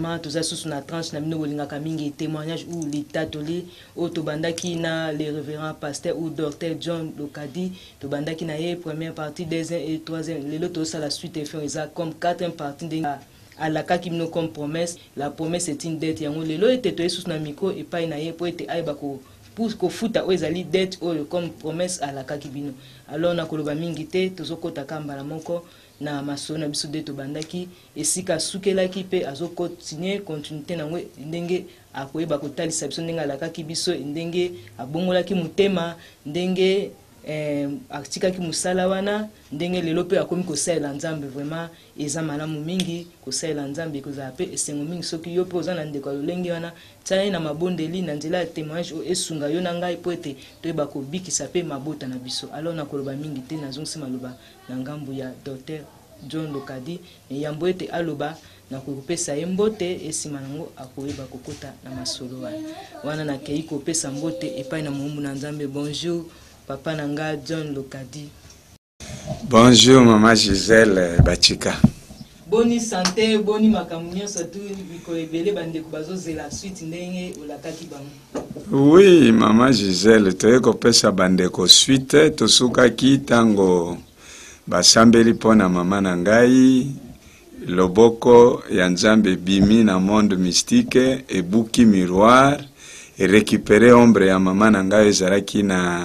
vraiment tout ça sous na tranche na mino bolinga kamingi témoignage ou l'état tolé au tobandaki na les révérends pasteur ou docteur John Lokadi tobandaki na ye première partie deuxième et troisième les autres ça la suite et fait comme quatrième partie de à la cas qui nous comme promesse la promesse est une dette yango lelo était toye sous na micro et pas na ye pour être aiba ko pour ko futa o ezali dette o comme promesse à la cas qui bino alors na koloba mingi te tozokota kambala moko na masona biso de tobandaki esika sukelaki pe azo continuité nango ndenge akoyeba kotalisa biso ndenge alakaki biso ndenge abongolaki mutema ndenge atikaki musala wana ndenge lelo pe akomi kosalela nzambe vraiment eza malamu mingi kosalela nzambe kozala pe esengo mingi soki yo pe oza na ndeko lolenge wana tia na mabondeli na nzela ya témoignage o esunga yo na ngai po ete toyeba kobikisa pe mabota na biso alors nakoloba mingi te nazongisi maloba na ngambu ya docteur John Lokadi yambo ete aloba na kokopesa ye mbote esima nango akoyeba kokota na masolo wana na kei kopesa mbote epai na muumbu na nzambe. Bonjour papa nanga John Lokadi. Bonjour maman Gisèle Bachika. Boni santé, boni makamunyo surtout biko ebele bande ko bazozela suite ndenge olakaki bango. Oui maman Gisèle toye kopesa bande ko suite tosukaki tango basambeli pona mama na ngai loboko ya nzambe bimi na monde mystique ebuki miroir et récupérer ombre ya mama na ngai ezalaki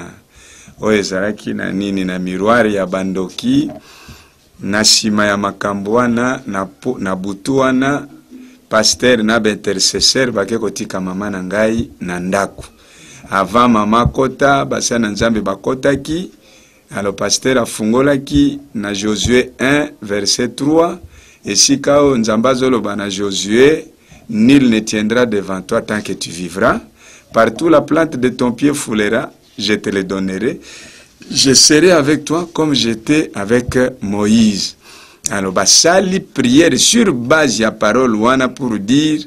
na nini na miroir ya bandoki na sima ya makambo wana na butu wana pasteur na intercesseur bake kotika mama na ngai na ndaku avant mama kota basa na nzambe bakotaki. Alors pasteur afungolaki na Josué 1 verset 3 et si kao nzambazo loba na Josué nul ne tiendra devant toi tant que tu vivras, partout la plante de ton pied foulera, je te le donnerai, je serai avec toi comme j'étais avec Moïse. Alors basali prière sur base ya parole wana pour dire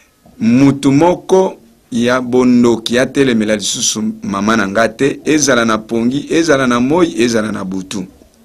mutumoko ya bondo ki atelemela lisusu mama na ngate ezala na pongi ezala na moi ezala na butu.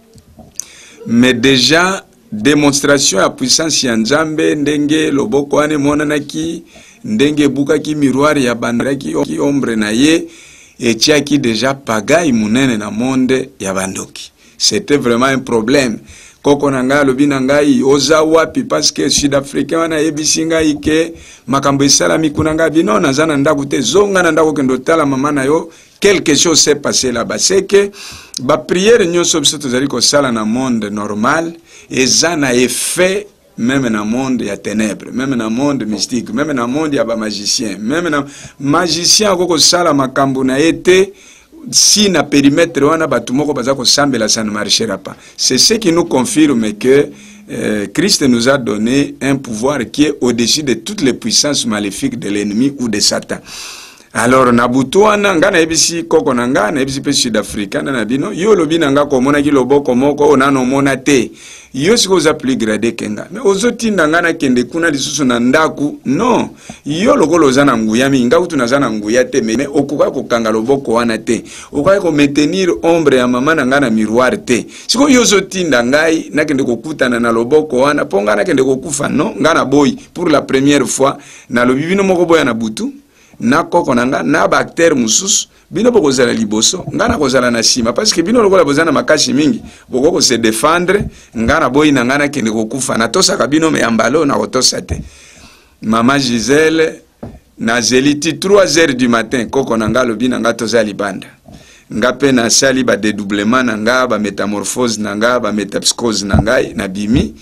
Mais déjà démonstration ya puissance ya nzambe ndenge loboko ane monanaki ndenge bukaki miroir ya bandaki ki ombre na ye etiaki déjà pagai munene na monde ya bandoki. C'était vraiment un problème. Koko nanga lobi nangai oza wapi parce que sud-africain wana yebisi ngai ke makambo esalami kunanga bino nazana ndaku te zonga na ndako kendo tala mama na yo quelque chose s'est passé là-bas. C'est que ba prière nyonso biso tozali ko sala na monde normal eza na effet même na monde ya ténèbres, même na monde mystique, même na monde ya ba magicien, même na magicien koko sala makambo na ete si na périmètre wana batu moko baza ko sambela ça ne marchera pas. C'est ce qui nous confirme que Christ nous a donné un pouvoir qui est au-dessus de toutes les puissances maléfiques de l'ennemi ou de Satan. Alors nabutu wana nga na ebisi koko nanga na ebisi pe sud-africain na bino yo lobi nanga ko mona ki loboko moko onano mona te yo siko za plus gradé kenga mais ozoti nanga na kende kuna lisusu na ndaku non yo lokolo za na nguya minga utu na za na nguya te mais okuka ko kanga loboko wana te okuka ko maintenir ombre ya mama nanga na miroir te siko yo zoti ndangai na kende kokutana na loboko wana ponga na kende kokufa non ngana boy pour la première fois na lobi bino moko boya na butu na koko nanga na bactère mususu bino boko zala liboso ngana ko zala na sima parce que bino lokola bozana makashi mingi boko ko se défendre ngana boyi na ngana kende ko kufa na tosa kabino me ambalo na kotosa te. Mama Gisèle na zeliti 3h du matin koko nanga lobi nanga toza libanda ngape na sali ba dédoublement nanga ba métamorphose nanga ba métapsychose nanga na bimi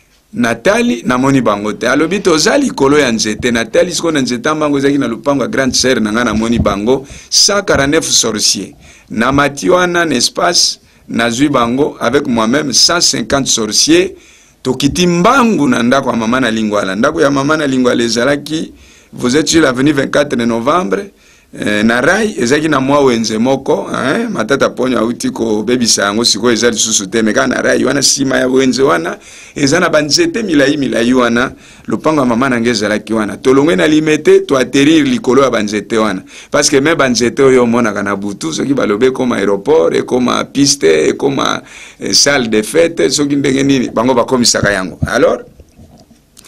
Nathalie na moni bango te alobi tozali kolo ya nzete Nathalie siko na nzete mbango ezaki na lupango ya grande sœur nanga na moni bango 149 sorciers na matiwana n'espace na zui bango avec moi-même 150 sorciers tokiti mbangu na ndako ya mama na lingwala ndako ya mama na lingwala ezalaki vous êtes sur l'avenue 24 novembre na rai ezaki na mwa wenze moko matata ponyo auti ko bebisa yango siko ezali susu te meka na rai wana sima ya wenze wana ezana banzete milai wana lupango mama na ngezalaki wana tolongwe na limete to atterrir likolo ya banzete wana parce que même banzete oyo mona kana butu soki balobe comme aéroport et comme piste et comme salle de fête soki ndenge nini bango bakomisaka yango alors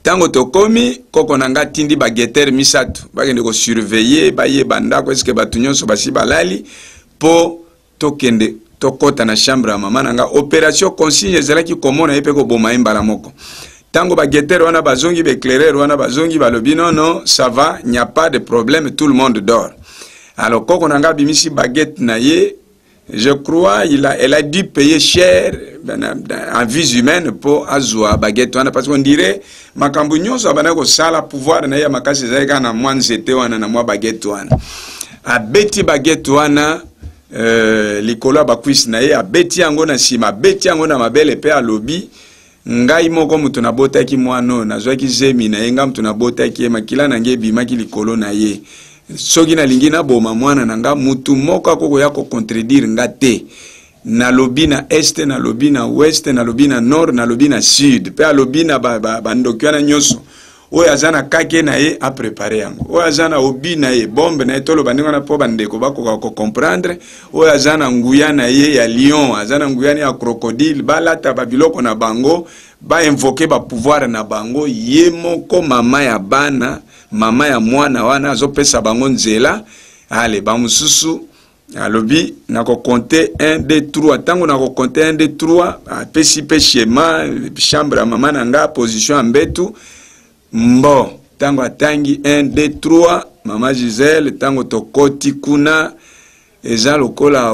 Tango tokomi koko nanga tindi baguetteur misatu bakende ko surveiller baye bandako eske batu nyonso basi balali po tokende tokota na chambre ya mama nanga opération consigne ezalaki komona yepe ko boma mbala moko. Tango baguetteur wana bazongi l'éclaireur wana bazongi balobi non ça va, il n'y a pas de problème, tout le monde dort. Alors koko nanga bimisi baguette na ye, je crois elle a dû payer cher en vie humaine pour azwa baguette wana parce qu'on dirait makambu nyonso abana ko sala pouvoir na ya makasi zaika na mwanzete wana na mwa baguette wana abeti baguette wana likolo bakwisi na ye abeti yango na sima abeti yango na mabele pe alobi ngai moko mutu na botaki mwana nazwaki zemi na ye nga mutu na botaki ye makila na nge bimaki likolo na ye soki na lingi na boma mwana na nga mutu moko akoko ya ko contredire nga te na lobi na este na lobi na ouest na lobi na nord na lobi na sud pe alobi na bandokyo na nyonso oyo azana kake na ye a préparer yango oyo azana obi na ye bombe na ye tolo bandingo na po bandeko bakoka ko comprendre oyo azana nguya na ye ya lion azana nguya ya crocodile balata babiloko na bango ba invoquer ba pouvoir na bango ye moko mama ya bana mama ya mwana wana azopesa bango nzela ale ba mususu alobi nako compter 1 2 3 tango nako compter 1 2 3 apesi pe schéma chambre ya mama nanga position ambetu mbo tango atangi 1 2 3 mama Giselle tango tokoti kuna eza lokola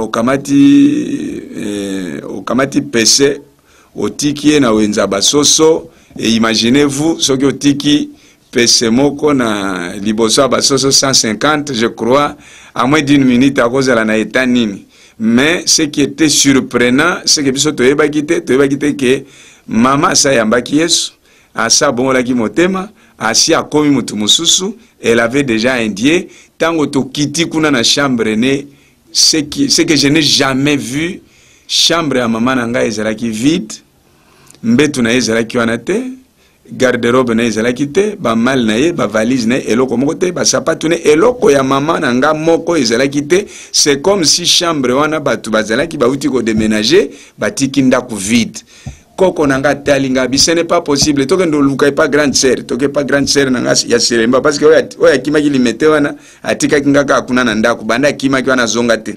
okamati pese otiki na wenza basoso et imaginez-vous soki otiki pese moko na liboso basoso 150 je crois à moins d'une minute à cause de la naïta nini. Mais ce qui était surprenant c'est que biso toyeba kite que mama sa yambaki Yesu asa bon la ki motema asi akomi mutu mususu elle avait déjà indié tango to kiti kuna na chambre ne ce que je n'ai jamais vu chambre ya mama nanga ezalaki vide mbetu na ezalaki wana te garde-robe na ezalaki te ba mal na ye ba valise na eloko moko te ba sapatu ne eloko ya mama nanga moko ezalaki te c'est comme si chambre wana batu bazalaki bauti ko déménager batiki ndako vide koko nanga talinga bi ce n'est pas possible to kendo luka pas grande sœur to ke pas grande sœur nanga ya selemba parce que oya kimaki limete wana atika kingaka akuna na ndako banda kimaki wana zonga te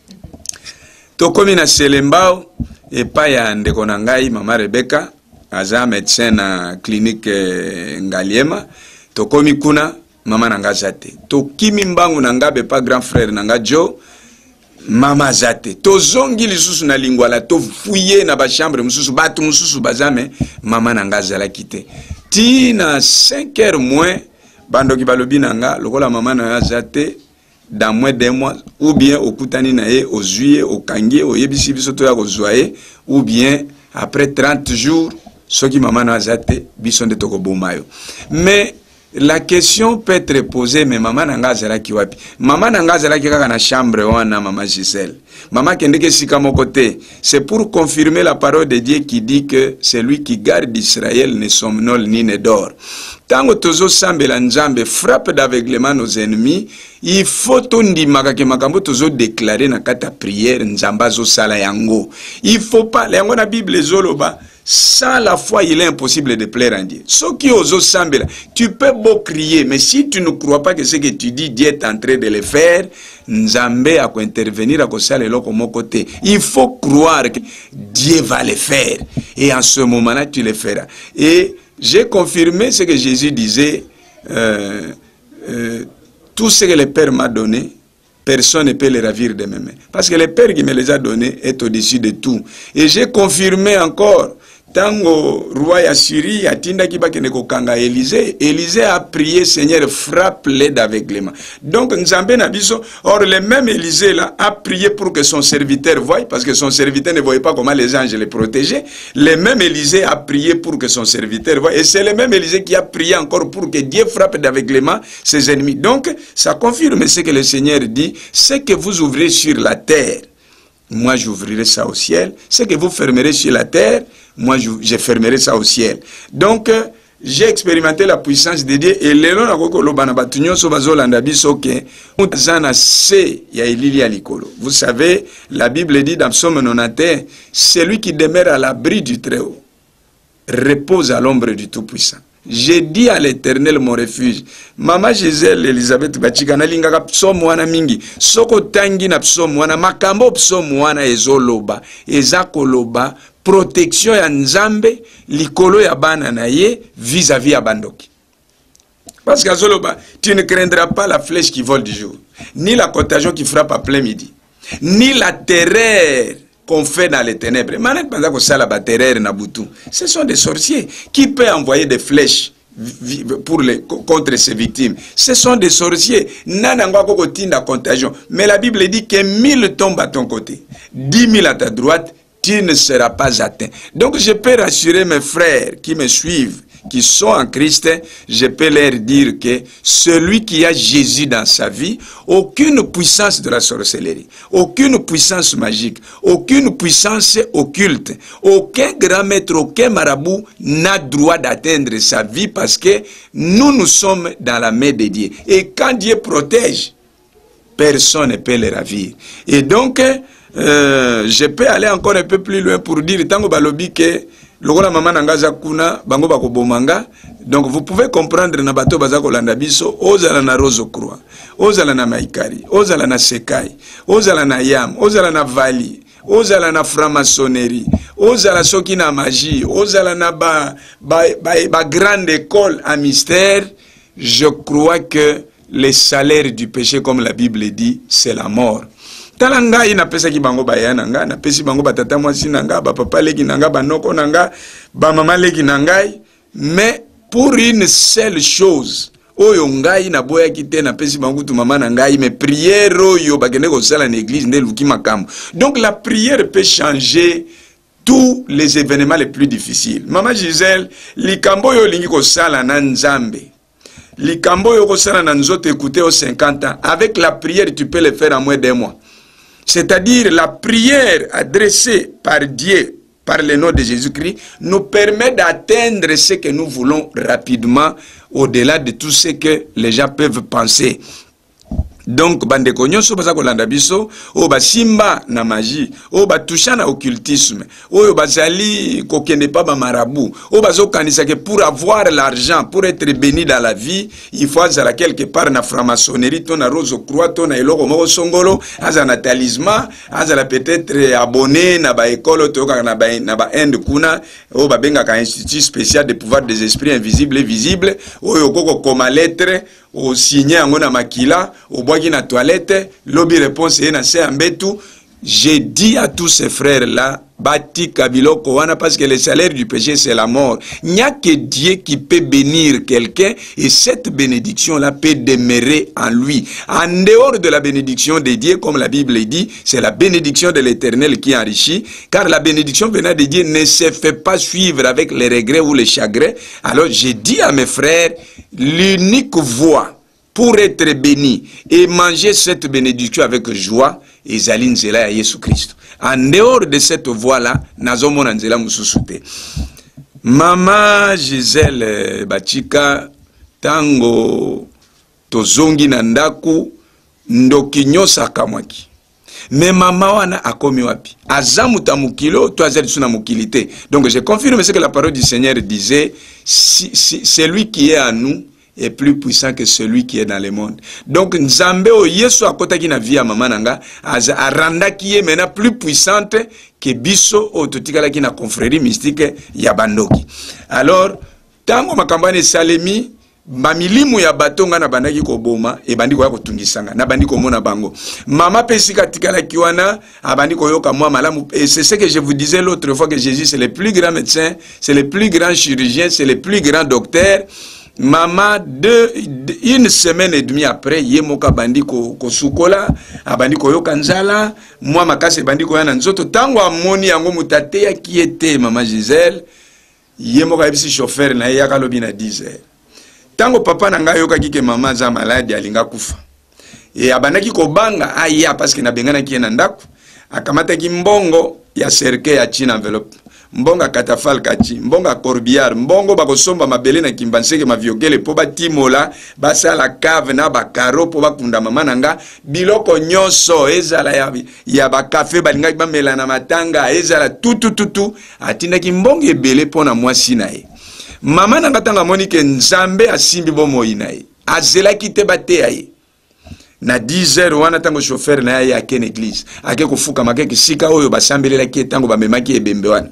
to komi na selembao et pas ya ndeko nangai mama Rebecca aza médecin na clinique Ngaliema to komi kuna mama nanga zate to kimi mbangu nanga be pas grand frère nanga Jo mama zate to zongi lisusu na lingwala to fouiller na ba chambre mususu batu mususu bazame mama nanga zala kite ti na 5h moins bandoki balobi nanga lokola mama na zate dans moins d'un mois ou bien au kutani na ye au juillet au kangi au yebisi biso to ya ko zoye ou bien après 30 jours soki mama na zate biso nde toko bomayo. Mais la question peut être posée, mais maman nanga zalaki wapi? Maman nanga zalaki kaka na chambre wana mama Giselle. Maman kendeke sika mon côté. C'est pour confirmer la parole de Dieu qui dit que celui qui garde Israël ne somnole ni ne dort. Tango tozo sambela nzambe frappe d'aveuglement nos ennemis, il faut tondimaka ke makambo tozo déclarer na kata prière nzamba zo sala yango. Il faut pas yango na Bible zoloba. Sans la foi, il est impossible de plaire à Dieu. Ce qui oso sambela, tu peux beau crier, mais si tu ne crois pas que ce que tu dis, Dieu est en train de le faire, Nzambe a intervenir à cause de l'autre côté. Il faut croire que Dieu va le faire. Et en ce moment-là, tu le feras. Et j'ai confirmé ce que Jésus disait, tout ce que le Père m'a donné, personne ne peut les ravir de mes mains. Parce que le Père qui me les a donnés est au-dessus de tout. Et j'ai confirmé encore, tango roi ya Syrie atinda ki bakene ko kanga Élisée, Élisée a prié Seigneur frappe-les d'aveuglement. Donc Nzambe na biso, or le même Élisée là a prié pour que son serviteur voie, parce que son serviteur ne voyait pas comment les anges les protégeaient. Le même Élisée a prié pour que son serviteur voie, et c'est le même Élisée qui a prié encore pour que Dieu frappe d'aveuglement ses ennemis. Donc ça confirme ce que le Seigneur dit, ce que vous ouvrez sur la terre, moi j'ouvrirai ça au ciel. Ce que vous fermerez sur la terre, moi je fermerai ça au ciel. Donc j'ai expérimenté la puissance de Dieu et lelo na koko lobana batunyo so bazolanda biso ke zana se ya elili ya likolo. Vous savez, la Bible dit dans Psaume 91, celui qui demeure à l'abri du Très-Haut repose à l'ombre du Tout-Puissant. J'ai dit à l'Éternel mon refuge. Maman Gisèle Elisabeth Bachika nalingaka psomo wana mingi. Soko tangi na psomo wana makambo psomo wana ezoloba. Ezakoloba protection ya Nzambe likolo ya bana na ye vis-à-vis ya bandoki. Parce qu'à Zoloba, tu ne craindras pas la flèche qui vole du jour, ni la contagion qui frappe à plein midi, ni la terreur qu'on fait dans les ténèbres. Ce sont des sorciers. Qui peut envoyer des flèches contre ses victimes? Ce sont des sorciers. La contagion. Mais la Bible dit que 1000 tombent à ton côté, 10 000 à ta droite, tu ne seras pas atteint. Donc je peux rassurer mes frères qui me suivent, qui sont en Christ, je peux leur dire que celui qui a Jésus dans sa vie, aucune puissance de la sorcellerie, aucune puissance magique, aucune puissance occulte, aucun grand maître, aucun marabout n'a droit d'atteindre sa vie parce que nous sommes dans la main de Dieu. Et quand Dieu protège, personne ne peut le ravir. Et donc, je peux aller encore un peu plus loin pour dire, tango balobi que lokola mama nangaza kuna bango bako bomanga. Donc vous pouvez comprendre na bato bazako landa biso ozala na Rose Croix, ozala na Maikari, ozala na Sekai, ozala na Yam, ozala na Vali, ozala na franc-maçonnerie, ozala soki na magie, ozala na ba grande école à mystère. Je crois que le salaire du péché, comme la Bible dit, c'est la mort. Talanga ina pesa ki bango bayana nga na pesi bango batata mwasi nanga ba papa leki nanga ba noko nanga ba mama leki nangai, mais pour une seule chose oyo ngai na boya kite na pesi bango tu mama nangai, mais prière oyo bakende ko sala na église nde luki makambo. Donc la prière peut changer tous les événements les plus difficiles. Maman Gisèle likambo yo lingi ko sala na Nzambe, likambo yo ko sala na nzoto écouter aux 50 ans, avec la prière tu peux le faire en moins d'un mois. C'est-à-dire la prière adressée par Dieu, par le nom de Jésus-Christ, nous permet d'atteindre ce que nous voulons rapidement, au-delà de tout ce que les gens peuvent penser. Donc, bande konyoso baza kolanda biso, o ba simba na magie, o ba toucha na occultisme, o ba zali kokende pa ba marabout, o ba zo kanisa que pour avoir l'argent, pour être béni dans la vie, il faut azala quelque part na franc-maçonnerie, ton na Rose Croix, ton na eloko moko songolo, azala talisman, azala peut-être abonné na ba école toka na ba Inde kuna, o ba benga ka institut spécial de pouvoir des esprits invisibles et visibles, o yokoko koma lettre au signé en na makila, au bois qui na toilette, lobby réponse et na se ambetu. J'ai dit à tous ces frères là, bati kabilo kowana, parce que le salaire du péché c'est la mort. Il n'y a que Dieu qui peut bénir quelqu'un et cette bénédiction là peut demeurer en lui. En dehors de la bénédiction de Dieu, comme la Bible dit, c'est la bénédiction de l'Éternel qui enrichit, car la bénédiction venant de Dieu ne se fait pas suivre avec les regrets ou les chagrins. Alors j'ai dit à mes frères, l'unique voie pour être béni et manger cette bénédiction avec joie, ezali nzela ya Yesu Christ. En dehors de cette voie-là, nazomona nzela mususu te. Mama Gisèle Bachika, tango tozongi na ndaku ndoki nyosa kamwaki. Mais mama wana akomi wapi? Azamu tamukilo, to azali suna mukilité. Donc je confirme ce que la parole du Seigneur disait, celui qui est en nous est plus puissant que celui qui est dans le monde. Donc Nzambe o Yesu akota ki na vie ya mama nanga aranda ki est maintenant plus puissante que biso o totikala ki na confrérie mystique ya bandoki. Alors tango makambane salemi mamilimu ya batonga na bandaki ko boma e bandiko ya kotungisanga na bandiko mona bango. Mama pesika tikala ki wana abandiko yoka mwa malamu, et c'est ce que je vous disais l'autre fois que Jésus c'est le plus grand médecin, c'est le plus grand chirurgien, c'est le plus grand docteur. Maman, une semaine et demie après, yemoka bandiko kosukola, abandiko yokanzala, moi makase bandiko yana nzoto, tango amoni yango mutate ya qui était Maman Gisèle, yemoka ebisi chauffeur na yaka lobi na 10 heures. Tango papa nanga yoka kike mama za maladi alinga kufa. E abandaki ko banga aya parce que na bengana ki na ndako, akamata ki mbongo ya cercueil ya china enveloppe. Mbonga katafal kati, mbonga corbillard, mbongo bakosomba mabele na kimbanseke maviokele po batimola, basala cave na bakaro po bakunda mama nanga, biloko nyonso ezala ya bakafe balingaki bamela na matanga, ezala tutu, atinaki mbongo ebele po na mwasi na ye. Mama nanga tanga moni ke nzambe asimbi bomoi na ye. Azelaki te bateya ye. Na 10h wana tango chauffeur na ye ake na église. Ake kufuka make kisika oyo basambelela ki tango bamemaki ebembe wana.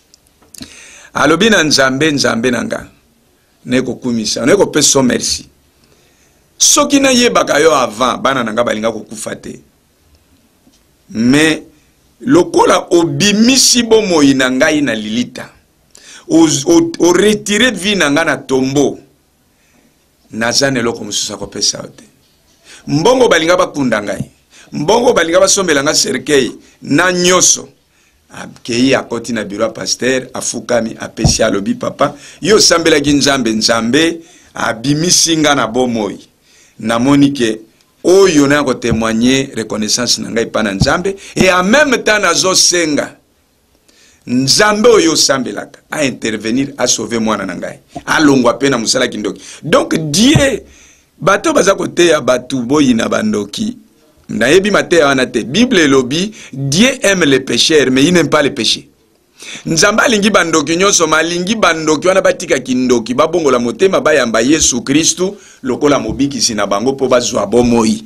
Alobi na nzambe nanga. Neko kumisa, neko peso merci. Soki na yebaka yo avant bana nanga balinga kokufa te. Mais lokola obimisi bomoi na ngai na lilita. O retirer de vie nanga na tombeau. Nazane loko mususa ko pesa ote. Mbongo balinga bakunda ngai. Mbongo balinga basombela nga cercueil na nyoso. Akei akoti na bureau pasteur afukami apesi alobi papa yo sambela ki nzambe abimisi nga na bomoi. Namoni ke oyo na ko témoigner reconnaissance na ngai pa na nzambe et en même temps nazo senga nzambe oyo sambelaka a intervenir a sauver mwana na ngai alongwa pe na musala kindoki. Donc Dieu bato baza kote ya batu boyi na bandoki na yebi mateya wana te. Bible lobi Dieu aime les pécheurs mais il n'aime pas les péchés. Nzamba lingi bandoki nyonso malingi bandoki wana batika kindoki babongola motema bayamba Yesu Kristu lokola mobikisi na bango po bazwa bomoi.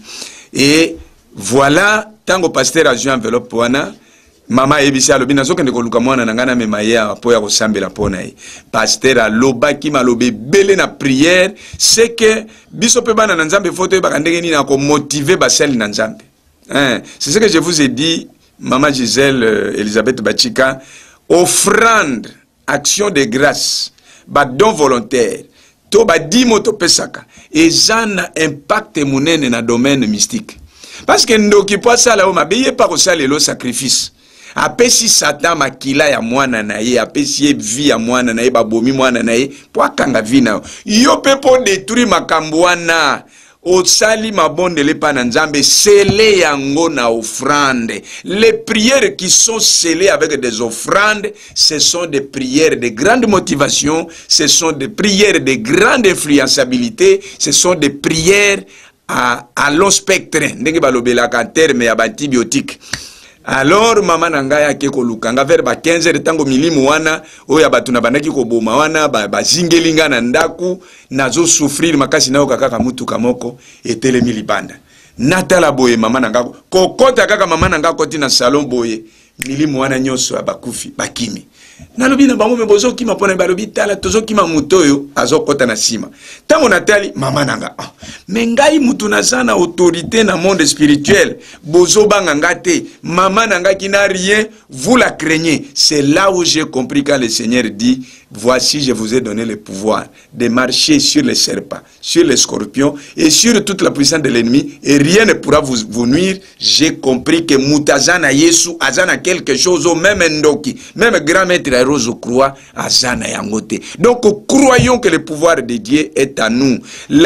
Et voilà tango pasteur a joué enveloppe wana mama ebisi alobi nazokende koluka mwana na ngana mema ye apo ya kosambela pona ye. Pasteur alobaki malobe bele na prière c'est que biso pe bana na nzambe foto ba ndenge nini na ko motiver basel na nzambe. C'est ce que je vous ai dit maman Gisèle Elisabeth Bachika. Offrande, action de grâce, ba don volontaire, to ba di moto pesaka, et ça na impact munene na domaine mystique. Parce que ndoki po sala o mabeye pa ko sala le sacrifice. Apesi Satan makila ya mwana na ye, apesi vie ya mwana na ye, babomi mwana na ye, po akanga vina. Yo pe po détruire makambo wana. Osali mabonde le pananzambe scellé yango na offrande. Les prières qui sont scellées avec des offrandes, ce sont des prières de grande motivation, ce sont des prières de grande influençabilité, ce sont des prières à long spectre. Ndenge balobelaka terme ya antibiotique. Alors mama nanga ya keko lukanga vers ba 15h tango milimu wana oya batuna bandaki ko boma wana ba zingelinga na ndaku nazo souffrir makasi nao kaka mutu kamoko etele milibanda natala boye mama nanga kokota kaka mama nanga koti na salon boye milimu wana nyoso abakufi bakimi nalobi na bango mebozo kima pona balobi tala tozo kima mutoyo azokota na sima tango natali mama nanga mengai mutu na sana autorité na monde spirituel bozo banga ngate mama nanga qui n'a rien vous la craignez. C'est là où j'ai compris quand le Seigneur dit voici je vous ai donné le pouvoir de marcher sur les serpents, sur les scorpions et sur toute la puissance de l'ennemi et rien ne pourra vous nuire. J'ai compris que mutazana Yesu azana quelque chose au même ndoki même grand maître Rose croix azana yangote. Donc croyons que le pouvoir de Dieu est à nous.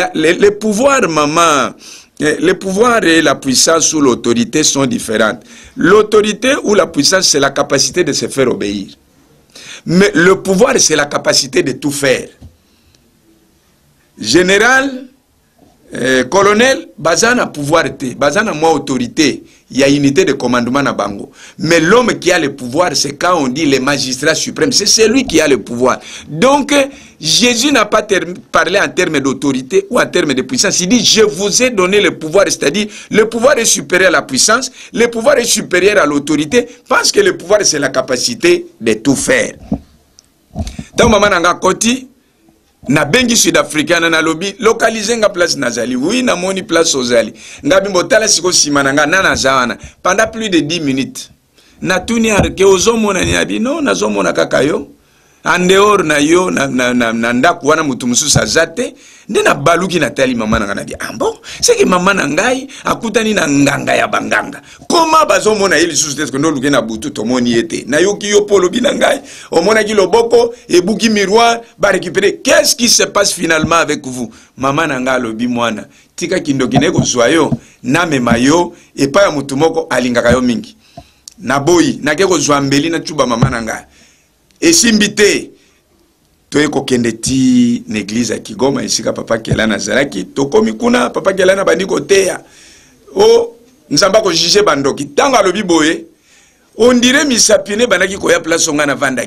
Le pouvoir maman, le pouvoir et la puissance ou l'autorité sont différentes. L'autorité ou la puissance c'est la capacité de se faire obéir. Mais le pouvoir c'est la capacité de tout faire. Général, colonel, bazana pouvoir te, bazana moi autorité, il y a unité de commandement na bango. Mais l'homme qui a le pouvoir, c'est quand on dit le magistrat suprême, c'est celui qui a le pouvoir. Donc, Jésus n'a pas parlé en termes d'autorité ou en termes de puissance. Il dit, je vous ai donné le pouvoir, c'est-à-dire, le pouvoir est supérieur à la puissance, le pouvoir est supérieur à l'autorité, parce que le pouvoir, c'est la capacité de tout faire. Donc, maman nanga koti, na bengi sud-africain na lobby localiser nga place nazali oui na moni place ozali ngabi mbotala siko simana nga na nazawana pendant plus de 10 minutes na tuni arke ozomona ni abi no nazomona kaka yo en dehors na yo na ndaku wana mutu mususu azate nde na baluki na tali mama nanga na bi ambo c'est que mama nangai akutani na nganga ya banganga koma bazomona ili susu tesko ndo luki na butu tomoni ete na yoki yo polo bi nangai omona ki loboko ebuki miroir ba récupérer. Qu'est-ce qui se passe finalement avec vous mama nanga lobi mwana tika kindoki neko zwayo na memayo epa ya mutu moko alingaka yo mingi na boyi na keko zwambeli na chuba mama nanga esimbite toyeko kende ti n'église à Kigoma isika papa Kela Nazaraki tokomi kuna papa Kela na bandiko teya o nzamba ko juger bandoki tanga lobi boye on dirait misapine banaki ko ya place ngana vandaki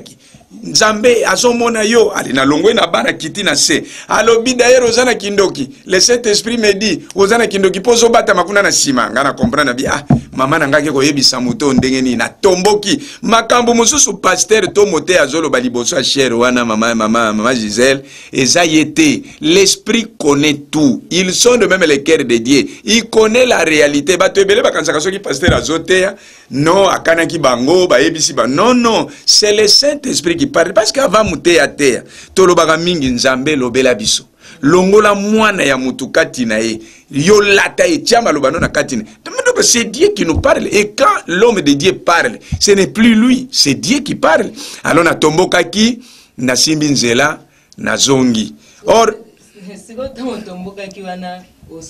Nzambe azomona yo ali na longwe na bana kiti na se alobi d'ailleurs ozana kindoki le Saint-Esprit me dit ozana kindoki pozo bata makuna na sima ngana comprendre bi mama na ngaki ko yebisa muto ndenge ni na tomboki makambo mususu pasteur to moté azolo baliboso a cher wana mama Gisèle eza yete l'esprit connaît tout, ils sont de même les cœurs de Dieu, il connaît la réalité bato ebele bakanza kasoki pasteur azotea non akanaki bango ba yebisi ba non c'est le Saint-Esprit qui parle parce qu'avant muté à terre tolobaka mingi nzambe lobela biso longola mwana ya mutukati na ye yo lata e tiama lobano na katine. C'est Dieu qui nous parle et quand l'homme de Dieu parle ce n'est plus lui, c'est Dieu qui parle. Alors na tomboka ki na simbi nzela na zongi or c'est quand on tomboka ki wana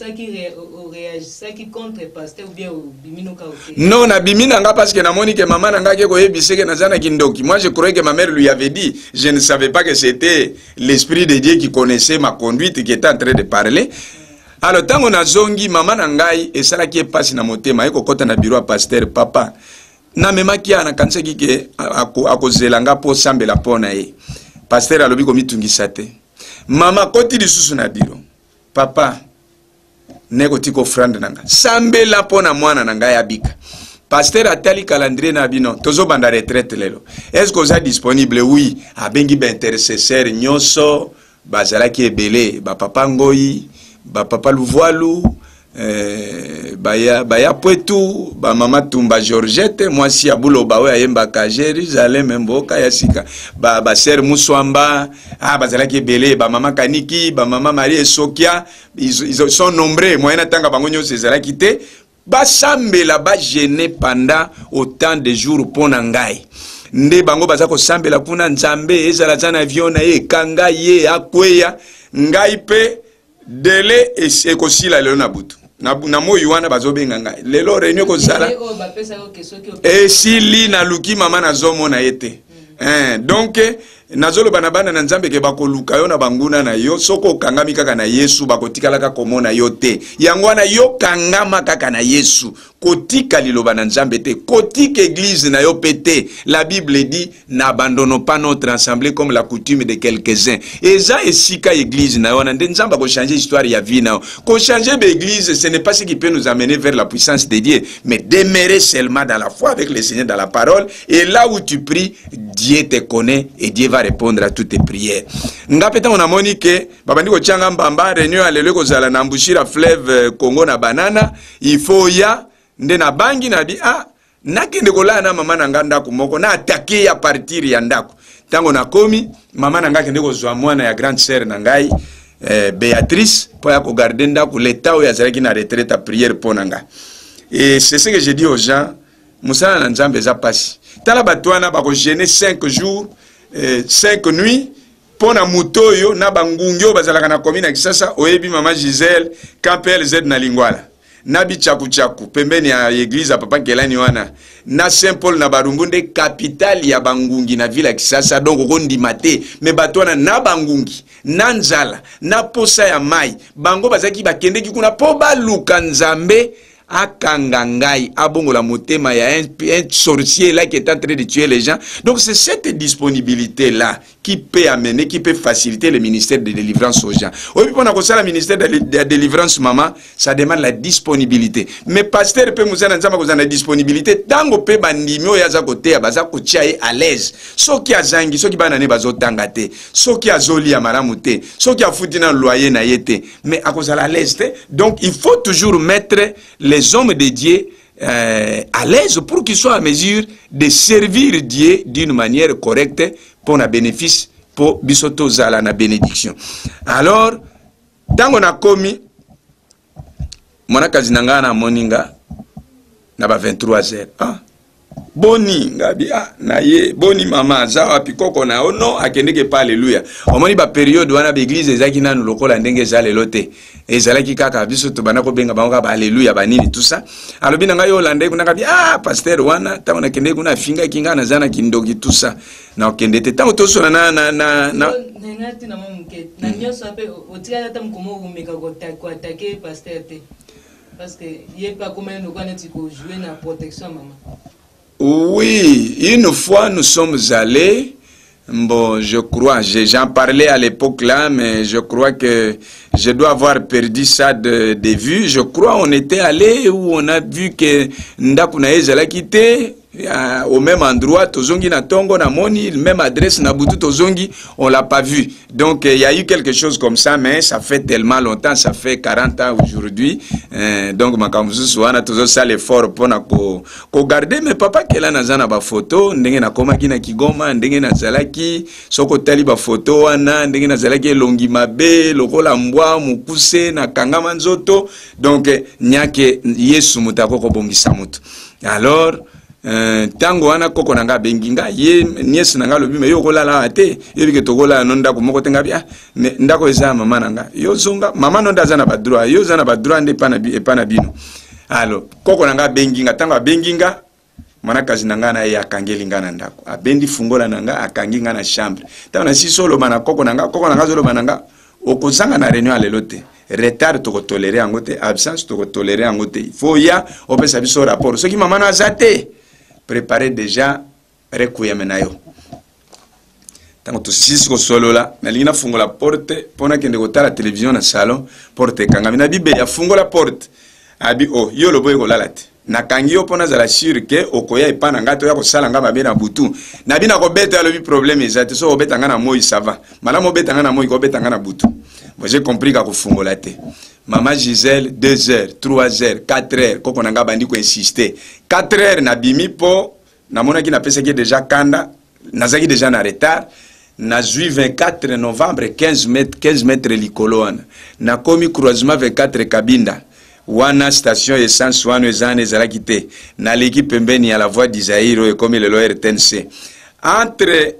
contre pasteur ou bien bimino ka ote. Non na bimina nga parce que na moni que maman nga ke ko yebise que nazana kindoki. Moi je croyais que ma mère lui avait dit, je ne savais pas que c'était l'esprit de Dieu qui connaissait ma conduite qui était en train de parler. Alors tango na zongi maman ngai et sala qui passe na motema eko kota na bureau pasteur papa na mema ki ana kanseki ke akozelanga po sambela pona ye pasteur alobi ko mitungisa te mama koti lisusu na bureau papa neko tiko frande nanga sambela pona mwana nanga ya bika pasteur atali calendrier na bino tozo banda retraite lelo est-ce que ça disponible oui abengi ba intercesseur nyoso bazala ki ebele ba papa ngoi ba papa Luvoalu baya Pwetu ba mama Tumba Georgette moi si abulo bawe ayemba ka Jérusalem mboka ya sika ba sœur Muswamba bazala ki ebele ba mama Kaniki ba mama Marie Sokia ils sont nombreux moi na tanga bango nyo sezala kité ba sambela ba gêner pendant autant de jours pona ngai nde bango baza ko sambela kuna nzambe ezala zana avion na ye kanga ye akweya ngai pe dele ekosila lelo na butu na moyo wana bazobenga ngai lelo réunion ko sala esili na luki mama na zomo na yete donc nazolo bana na nzambe ke bakoluka yo na banguna na yo soko kangami kaka na Yesu bakotikala kaka komona yo te yango wana yo kangama kaka na Yesu kotika liloba na nzambe te kotika église na yo pété. La Bible dit n'abandonnons pas notre assemblée comme la coutume de quelques-uns eza esika église na yo na nzamba ko changer histoire ya vie na ko changer l'église. Ce n'est pas ce qui peut nous amener vers la puissance de Dieu, mais demeurer seulement dans la foi avec le Seigneur dans la parole, et là où tu pries Dieu te connaît et Dieu va répondre à toutes tes prières. Ngapeta on a monique babandi ko changa mbamba réunion alelo ko zala na mbushira fleuve Congo na banana il faut ya nde na bangi na bi nakende kola na mama na nganda kumoko na attaquer ya partir ya ndako tango na komi mama na ngake ndeko zwa mwana ya grande sœur na ngai Béatrice pour ya ko garder ndako l'état où ya zalaki na retraite à prière ponanga. Et c'est ce que je dis aux gens, musala na nzambe za pasi tala batwana ba ko gêner 5 jours 5 nuits pona mutoyo na bangungyo bazalaka na commune ya Kisasa oyebi mama Gisèle Campbell Z na Lingwala nabi chaku pembeni ya église papa Kelani wana na Saint Paul na Barumbunde capitale ya bangungi na ville ya Kisasa donc kondi mate me batwana na bangungi na nzala na posa ya mai bango bazaki bakendeki kuna po baluka nzambe akangangai abongola motema ya un sorcier là qui est en train de tuer les gens. Donc c'est cette disponibilité là qui peut amener, qui peut faciliter le ministère de délivrance aux gens. Au plus on a le ministère de délivrance maman, ça demande la disponibilité. Mais pasteur peut nous avoir la disponibilité tant qu'on peut bandimio ya za côté baza ko tiaye à l'aise. Soki azangi, soki banane bazo tangate, soki azoli ya maramute, soki afuti na loyer na yete, mais à cause à l'aise. Donc il faut toujours mettre les hommes de Dieu à l'aise pour qu'ils soient à mesure de servir Dieu d'une manière correcte pour un bénéfice, pour bisoto zala na bénédiction. Alors, tant qu'on a commis, mon akazinanga na moninga na ba 23h. Boni ngabi na ye boni mama zawa pikoko na ono akendeke pa alléluia. Omoni ba période wana ba église ezaki nanu lokola ndenge za lelote. Ezalaki kaka biso to bana ko benga bango ba alléluia banini tout ça. Alobi na ngayo lande kuna kabi pasteur wana ta ona kende kuna finga kinga na zana kindogi tout ça. Na okendete ta otoso na ngati na mamuke. Na nyoso ape otia ta mkomo umeka ko attaquer pasteur te. Parce que yé pas comment nous connaître ko jouer na protection maman. Oui, une fois nous sommes allés Bon, je crois, j'en parlais à l'époque là, mais je crois que je dois avoir perdu ça de vue. Je crois on était allé où on a vu que Ndakuna Ezala quitté au même endroit, Tozongi na Tongo na Moni, même adresse na Boutou Tozongi, on l'a pas vu. Donc il y a eu quelque chose comme ça, mais ça fait tellement longtemps, ça fait 40 ans aujourd'hui. Donc makambusu soana tozo ça l'effort pour na ko garder mais papa kela na zana ba photo, ndenge na koma kina Kigoma, ndenge na zalaki, soko tali ba photo wana, ndenge na zalaki longi mabe, lokola mbwa mukuse na kangama nzoto. Donc nyake Yesu mutako ko bongisa mutu. Alors tango wana koko nanga benginga ye niesi nanga lobi me yo kolala ate yebike tokola nonda ko moko tenga bia ndako eza mama nanga yo zonga mama nonda zana ba droit yo zana ba droit nde pana bino. Alors koko nanga benginga tango benginga mana kazi nanga na ya kangelinga na ndako abendi fungola nanga akanginga na chambre tango na sisolo mana koko nanga zolo mananga okozanga na réunion alelote retard to ko tolérer angote absence to ko tolérer angote il faut ya opesa biso rapport ce qui mama na zate préparer déjà requiem na yo tango to sisi ko solo la na lina fungola porte pona kende ko tala télévision na salon porte kanga na bibe ya fungola porte abi o yo lo boy ko lalate na kangi yo pona za la shirke okoya ipana ngato ya ko sala ngaba be na butu na bina ko beta lo bi problème ezate so obeta ngana moyi ça va mala mo beta ngana moyi ko beta ngana butu moi j'ai compris ka ko fungola te. Maman Gisèle 2 heures, 3 heures, 4 heures, koko nanga bandi ko insister. 4 heures na bimi po na mona ki na pesa ki déjà kanda, nazaki déjà na retard. Na zui 24 novembre 15 mètres likolo wana. Na komi croisement 24 Kabinda. Wana station essence wana ezane ezalaki te. Na leki pembeni ya la voie d'Isaïro et comme le RTNC. Entre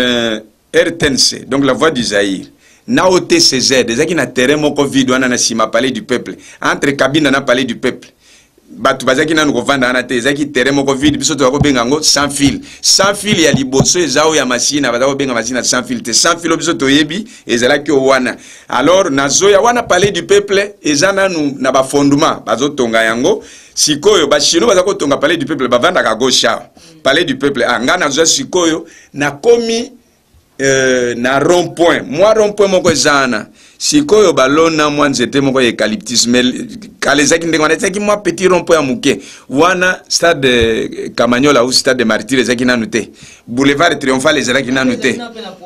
RTNC, donc la voie d'Isaïr. Na OTCZ, des qui na terrain moko vide wana na sima palais du peuple. Entre Kabinda na palais du peuple. Batu bazaki na ngo vanda na te, ezaki terrain moko vide biso to ko benga ngo sans fil. Sans fil ya liboso ezao ya machine bazako benga machine sans fil te. Sans fil biso to yebi ezalaki wana. Alors nazo ya wana palais du peuple ezana nu na ba fondement bazo tonga yango. Sikoyo ba chino bazako tonga palais du peuple ba vanda ka gaucha. Palais du peuple anga nazo sikoyo na komi na rond-point. Moi rond-point moko zana. Sikoyo balona moi nzete moko eucalyptus mais kalezaki ndengwana tsaki moi petit rond-point muke. Wana stade Kamanyola ou stade de Martyrs ezaki nanu te. Boulevard Triomphal ezaki nanu te.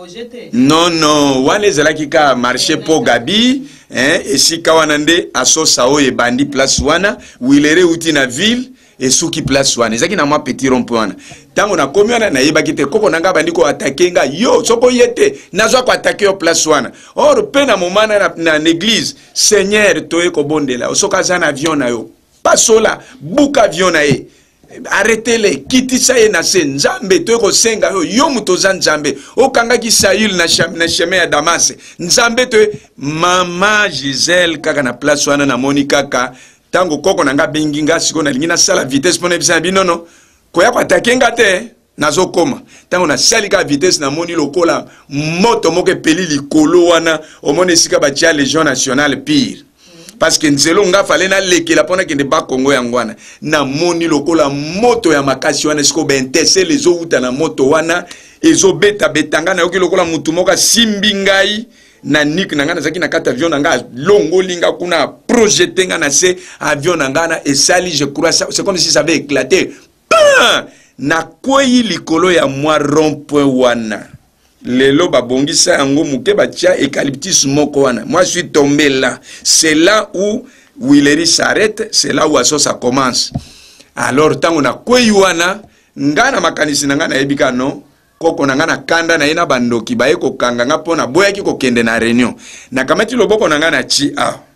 Non, wana ezaki ka marché po Gabi, et si kawanande aso sao e bandi place wana, wilere uti na ville et souki place wana. Ezaki na moi petit rond-point. Tango na komi wana na yebaki te koko nanga bandi ko attaquer nga yo soko yete nazo ko attaquer yo place wana. Or pe na momana na église Seigneur toye ko bondela osoka za na avion na yo pasola buka avion na ye arrêtez-les kitisa ye na se nzambe toye ko senga yo muto za nzambe okanga ki Saül na chemin ya Damas nzambe toye mama Gisèle kaka na place wana na Monica ka tango koko nanga benginga siko na lingina sala vitesse pona bisa binono koya kwa takenga te nazo koma tango na salika vitesse na moni lokola moto moke peli likolo wana omone sika batia Légion nationale pire parce que nzelo nga fale na lekela pona kende ba Kongo yangwana na moni lokola moto ya makasi wana siko bentese les uta na moto wana ezo beta betanga na yoki lokola mutu moka simbi ngai na nik na ngana zaki na kata avion nga longo linga kuna projeter nga na se avion nga na esali je crois c'est comme si ça avait éclaté na kwei likolo ya mwa rond-point wana lelo babongisa yango muke batia eucalyptus moko wana moi je suis tombé là c'est là où Willery s'arrête c'est là où aso ça commence alors tango na kwei wana ngana makanisi na ngana ebika no koko na ngana kanda na ina bandoki baye ko kanga nga pona boyaki ko kende na réunion na kamati loboko na ngana chi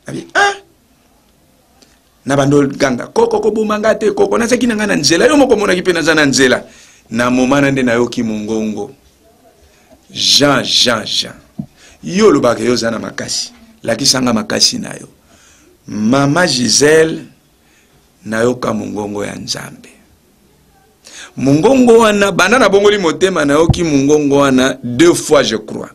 na bando ganga koko ko bumanga te koko na saki na nzela yo moko mona kipena za na nzela na momana nde na yo ki mungongo Jean yo lobaka yo za na makasi lakisanga makasi na yo mama Gisèle na yo ka mungongo ya nzambe mungongo wana bana na bongoli motema na yo ki mungongo wana 2 fois je crois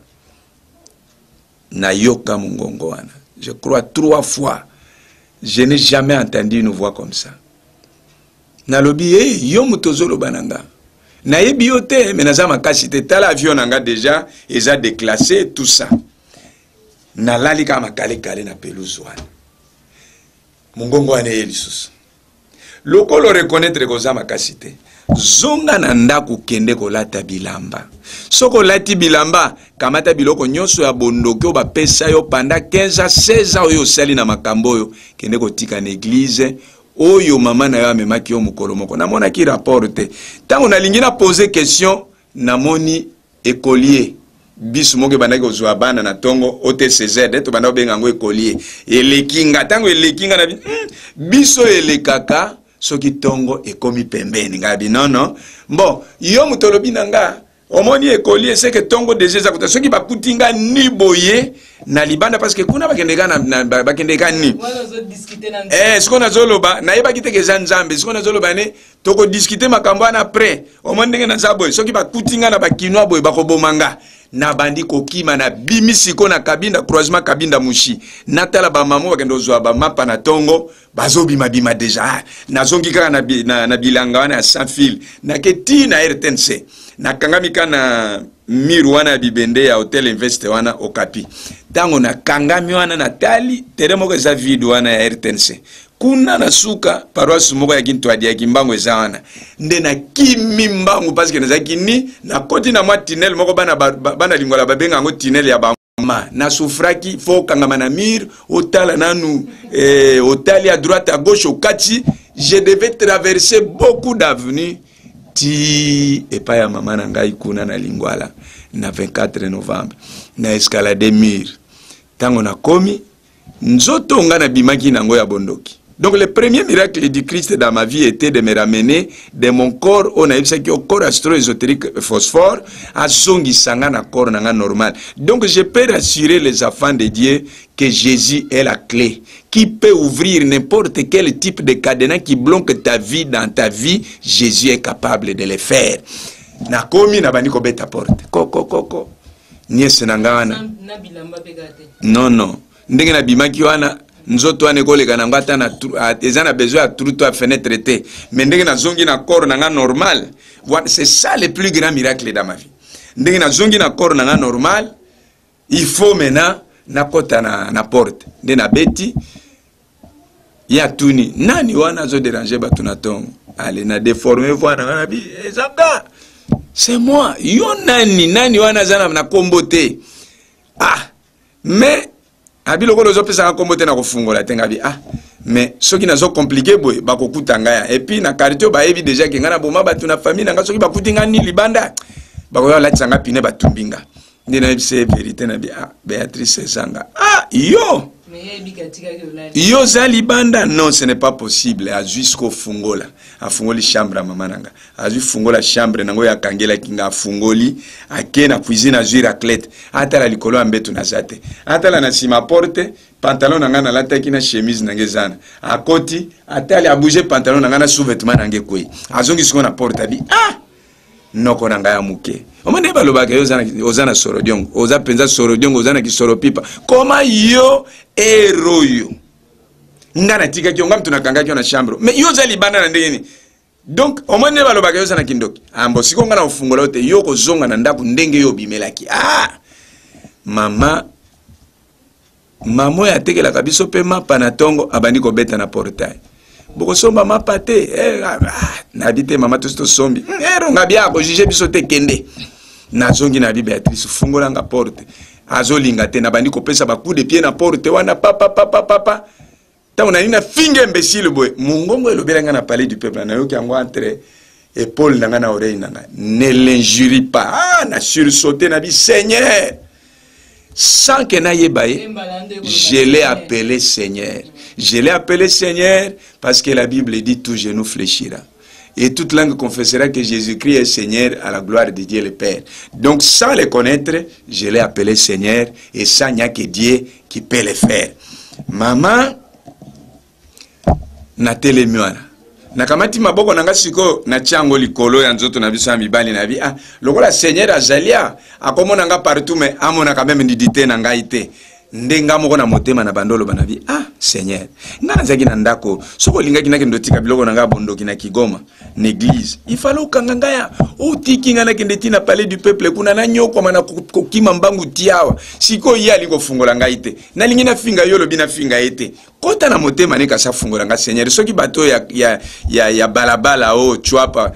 na yo ka mungongo wana je crois 3 fois. Je n'ai jamais entendu une voix comme ça. Nalobi yo mutozolo bananga. nayebi yo te mais naza makasi te tala avion nanga déjà eza déclassé tout ça nalali kaka makale na pelouse wana mongongo wana ye lisusu lokolo reconnaître koza makasi te zonga na ndako kende kolata bilamba soko lati bilamba kamata biloko nyonso ya bondoki o bapesa yo panda 15 16 oyo osali na makambo oyo kende kotika na église oyo mama na yo amemaki yo mokolo moko namonaki rapport te ntango nalingi na pose question namoni écolier biso moko bandaki kozwa bana na tongo OTCZ to banda obenga ngo écolier elekinga ntango elekinga na biso elekaka soki tongo ekomi pembeni ngabi non bon yo mutolobi nanga omoni écolier c'est que tongo déjà za kuta soki bakutinga ni boye na libanda parce que kuna bakendeka ni siko nazoloba na yeba kiteke za nzambe siko nazoloba ne toko discuter makambo ana après omoni ndenge na za boye soki bakutinga na bakinwa boye bakobomanga na bandi kokima na bimisiko na kabinda croisement kabinda mushi natala ba mamo bakendo zwa ba mapa na tongo bazobima bima déjà nazongi kaka na bilanga wana ya sans fil na keti na RTNC na kangamika na miru wana bibende ya hotel invest wana okapi tango na kangami wana na tali teremo za video wana ya RTNC kuna na suka paroisse moko ya kintu adia kimbango eza wana nde na kimi mbango parce que nazaki ni na koti na mwa tunnel moko bana lingola babenga ngo tunnel ya bama na sufraki fo kangama na mir otala nanu otali à droite à gauche au kati je devais traverser beaucoup d'avenues ti epa ya mama na ngai kuna na lingwala na 24 novembre na escalade mir tango na komi nzoto nga na bimaki nango ya bondoki. Donc le premier miracle du Christ dans ma vie était de me ramener de mon corps on a eu ça qui au corps astro-ésotérique phosphore à songi sangana corps nanga normal. Donc je peux rassurer les enfants de Dieu que Jésus est la clé qui peut ouvrir n'importe quel type de cadenas qui bloque ta vie dans ta vie. Jésus est capable de le faire. Na komi na bani ko beta porte. Koko. Niese nangana. Non. Ndenge na bimaki wana nzoto ane koleka na ngata na ezana besoin à trou à fenêtre te mais ndenge na zongi na corps na nga normal. C'est ça le plus grand miracle dans ma vie. Ndenge na zongi na corps na nga normal, il faut maintenant na kota na porte. Ndenge na beti ya tuni nani wana zo déranger batu na tongo. Allez na déformer voir na bi ezaka. C'est moi. Yo nani wana zana na kombote. Mais abiloko lozo pesa kombote na kofungola tengabi mais soki nazo compliqué boy bakokuta ngaya et puis na quartier ba evi déjà ke ngana boma batu na famille nga soki bakutinga ni libanda bakoya la tsanga pine batumbinga ndina c'est vérité na bi Béatrice Zanga yo yo za libanda non ce n'est pas possible a jusqu'au fungola a fungoli chambre à maman nanga a ju fungola chambre nango ya kangela kinga fungoli ake na cuisine a ju raclette atala likolo ambetu na zate atala na sima porte pantalon nanga na lataki na chemise nangezana akoti atali a bouger pantalon nanga na sous-vêtement nange koi azongi siko na porte abi noko nanga ya muke omane balobaka yo ozana sorodiongo oza penza sorodiongo ozana ki soropipa koma yo eroyo ngana tika ki ngam tunakanga ki na chambre mais yo za libanda na ndeni donc omane balobaka yo zana kindoki ambo siko ngana ufungola ote yo ko zonga na ndaku ndenge yo bimelaki mama ya tekela kabiso pe mapa na tongo abandi ko beta na portail boko somba mapa te na bite mama to sombi nga bia ko juger biso te kende na zongi na bi Béatrice fungola nga porte azolinga te na bandi ko pesa ba coup de pied na porte wana papa ta on a une finger imbécile boy mungongo elobela nga na palais du peuple na yo ki yango entre épaule na nga na oreille na nga ne l'injurie pas na sursauter na bi Seigneur sans que n'aille bailler, je l'ai appelé Seigneur. Je l'ai appelé Seigneur parce que la Bible dit tout genou fléchira. Et toute langue confessera que Jésus-Christ est Seigneur à la gloire de Dieu le Père. Donc sans le connaître, je l'ai appelé Seigneur et ça, il n'y a que Dieu qui peut le faire. Maman, na telemiwana. Nakamati maboko nanga siko na chango likolo ya nzoto na biso ya mibali na bi lokola Seigneur azalia akomona nga partout mais amona quand même ndidité na ngai te ndenga moko na motema na bandolo banabi ah Seigneur nga nazaki na ndako soko linga kina kendo tika biloko na nga bondoki na Kigoma n'église il fallait kanga ngaya otiki nga na kende tina palais du peuple kuna na nyoko mana kokima mbangu tiawa siko yali ko fungola ngai te na lingi na finga yolo bina finga ete kota na motema ne kasa fungola nga Seigneur soki bato ya balabala o chwapa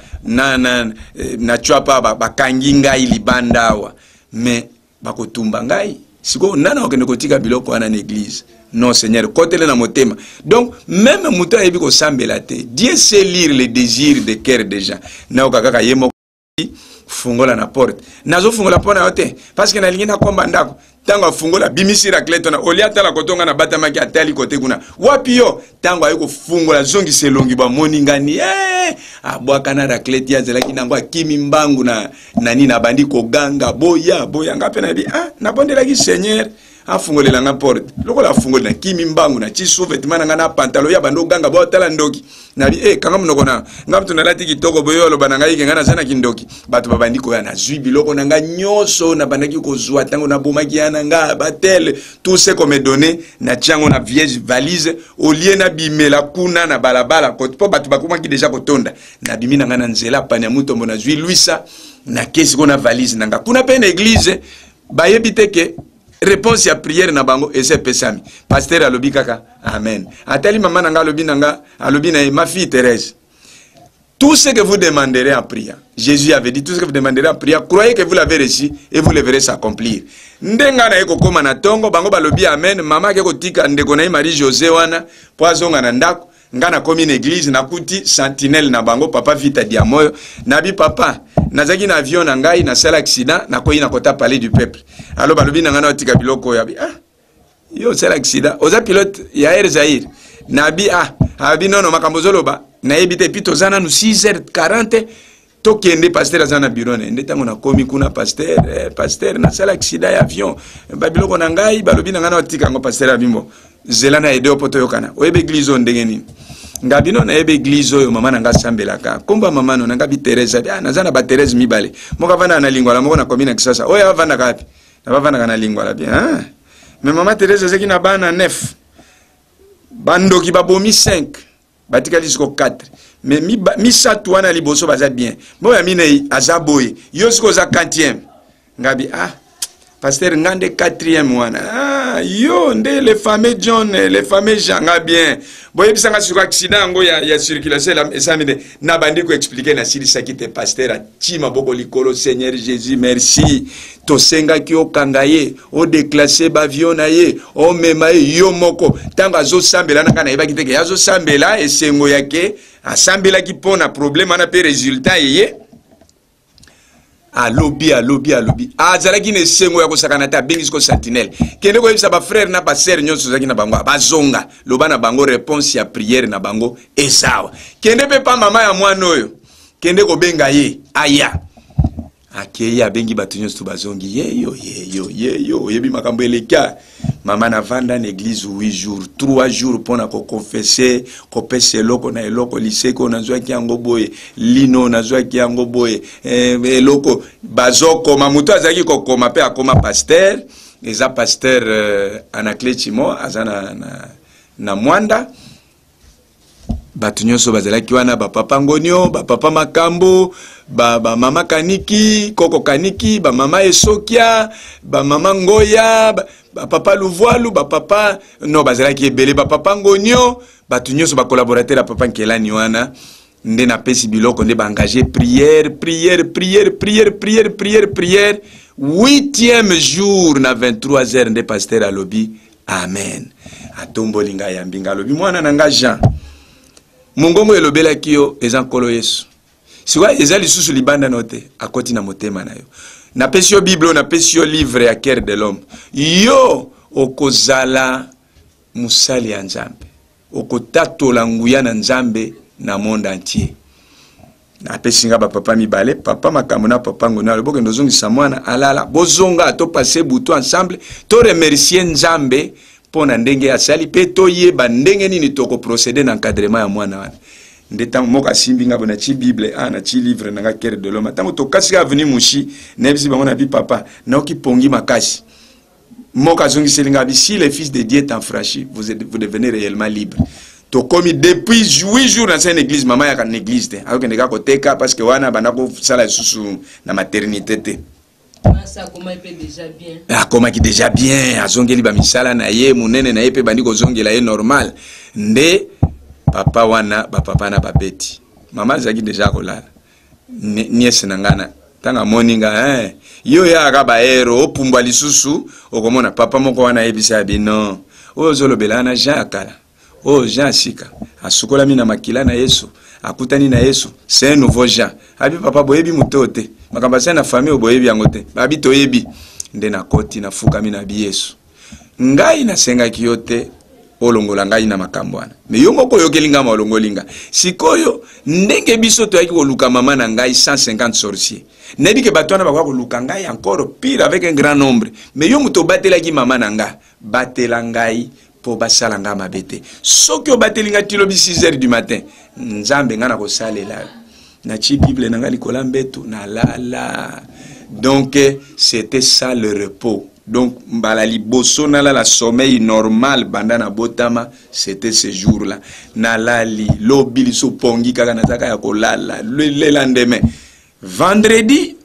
na chwapa bakangi ngai libandawa mais bakotumba ngai siko nana okende kotika biloko wana na église non Seigneur kotele na motema donc même muta yebi ko sambela te Dieu sait lire les désirs de cœur des gens na okaka yemo fungola na porte nazo fungola pona yote parce que na lingi na komba ndako tango fungola bimisi raclette na oliata la kotonga na batama ki atali kote kuna wapi yo tango ayiko fungola zongi selongi ba moningani abwaka na raclette ya zelaki nango akimi mbangu na nani na bandi ko ganga boya ngape na bi na bondela ki Seigneur afungolela nga porte loko la fungolela kimi mbangu na chi sous-vêtement nga na pantalon ya bando ganga bo tala ndoki na bi kanga munoko na ngam tuna lati kitoko boyolo bananga yike ngana sana kindoki bato babandi ko ya na zui biloko nga nyoso na bandaki ko zwa tango na bomaki ya nga batel tout ce qu'on me donné na tiango na vieille valise au lieu na bimela kuna na balabala ko po bato bakuma ki déjà kotonda na bimi nga na nzela panya mutombo na zui luisa na kesi ko na valise nga kuna pe na église bayebi teke réponse à prière na bango et c'est pesami pasteur alobi kaka amen atali maman nanga alobi na ma fille Thérèse tout ce que vous demanderez en prière Jésus avait dit tout ce que vous demanderez en prière croyez que vous l'avez reçu et vous le verrez s'accomplir ndenga na eko koma na tongo bango balobi amen mama ke kotika ndeko na Marie José wana poazonga na ndako ngana komi na église na kuti sentinelle na bango papa vita diamoyo nabi papa nazaki na avion na ngai na sala accident na koyi na kota palais du peuple alors balobi na ngana otika biloko ya bi yo sala accident oza pilote ya Air Zaïre nabi abi nono makambo zoloba na ebite pito zana nu 6h40 to kende pasteur azana bureau ne ndetango na komi kuna pasteur na sala accident ya avion ba biloko na ngai balobi na ngana otika ngo pasteur abimbo zelana edo poto yokana oyebe église ndengeni ngabino na ebe église oyo mama nanga sambelaka komba mama no nanga bi Thérèse nazana ba Thérèse mibale moka vana na lingwala moko na komina kisasa oyo avana kapi na bavana na lingwala bien mais mama Thérèse zeki na bana 9 bandoki babomi 5 batikali siko 4 mais mi satu wana liboso baza bien boya mine azaboye yo siko za 4e ngabi pasteur ngande 4e wana yo nde les fameux John les fameux Jean nga bien boye bisanga sur accident ngo ya circulation la samine na bandi ko expliquer na sili sakite pasteur a tima boko likolo Seigneur Jésus merci to senga ki okangaye o déclasser bavion na ye o mema yo moko tanga zo sambela na kana yeba kiteke yazo sambela esengo yake asambela ki pona problème na pe résultat yeye alobi azalaki ne sengo ya kosakana ta bengi ko sentinelle kende ko yebisa ba frère na ba sœur nyonso zaki na bango bazonga loba na bango réponse ya prière na bango ezawa kende pe pa mama ya mwana oyo kende ko benga ye aya akeye abengi batu nyonso bazongi yeyo yebi makambo eleka mama na vanda na église 8 jours 3 jours pona ko confesser ko pese loko na eloko liseko na zwa ki yango boye lino na zwa ki yango boye eloko bazoko mamuto azaki ko koma pe akoma pasteur eza pasteur Anacletimo azana na Mwanda batu nyonso bazalaki wana ba papa ngonyo ba papa makambo ba mama kaniki koko kaniki ba mama esokia ba mama ngoya ba papa luvoalu ba papa no bazalaki ebele ba papa ngonyo batu nyonso ba collaborateur papa nkelani wana nde na pesi biloko nde ba engager prière 8e jour na 23h nde pasteur alobi amen atombolinga ya mbinga alobi mwana nanga Jean mungongo elobela kiyo ezankolo Yesu siwa ezali susu libanda note akoti na motema na yo na pesio Bible na pesio livre ya cœur de l'homme yo okozala musali ya Nzambe okotatola nguya na Nzambe na monde entier na pesinga ba papa mibale papa makambo na papa ngona boke ndozongi samwana alala bozonga to passer bouton ensemble to remercier Nzambe pona ndenge asali pe to yeba ndenge nini toko procéder na encadrement ya mwana wana ndetang moka simbinga bona chi Bible na chi livre na cœur de l'homme tango to kasi avenir mushi nebisi bango na bi papa na oki pongi makasi Si le Fils de Dieu est enfranchi, vous devenez réellement libre. To comme depuis 8 jours dans une église, maman y a une église, alors que nega koteka parce que wana banako sala susu na maternité te. Ça comment il peut déjà bien. Ah comment qui déjà bien, azongeli ba misala na ye munene na ye pe bandi ko zongela ye normal. Nde papa wana ba papa na babeti. Maman zaki déjà kolala. Niese nangana tanga moninga yo ya akaba ero opumbwa lisusu okomona papa moko wana yebisa bino ozolo belana jakala. Oh, Jean Sika, a sukola mina makila na Yesu, akutani na Yesu, c'est un nouveau Jean. Abi papa boyebi mutote, makambasa na famille boyebi yangote. Babi toyebi, nde na koti na fuka mina bi Yesu. Ngai na senga kiyote olongola ngai na makambwana. Me yongo ko yokelinga ma olongolinga. Sikoyo ndenge biso to yaki koluka mama na ngai 150 sorciers. Nebi ke batwana bakwa koluka ngai encore pire avec un grand nombre. Me yo muto batela ki mama na nga, batela ngai po basala nga mabete. Soki o batelinga tilobi 6h du matin, nzambe nga na ko salela. Na chi Bible na nga likola mbetu na la. Donc c'était ça le repos. Donc mbala liboso na la sommeil normal banda na botama, c'était ce jour-là. Na lali lobi so pongi kaka nataka ya kolala le lendemain. Vendredi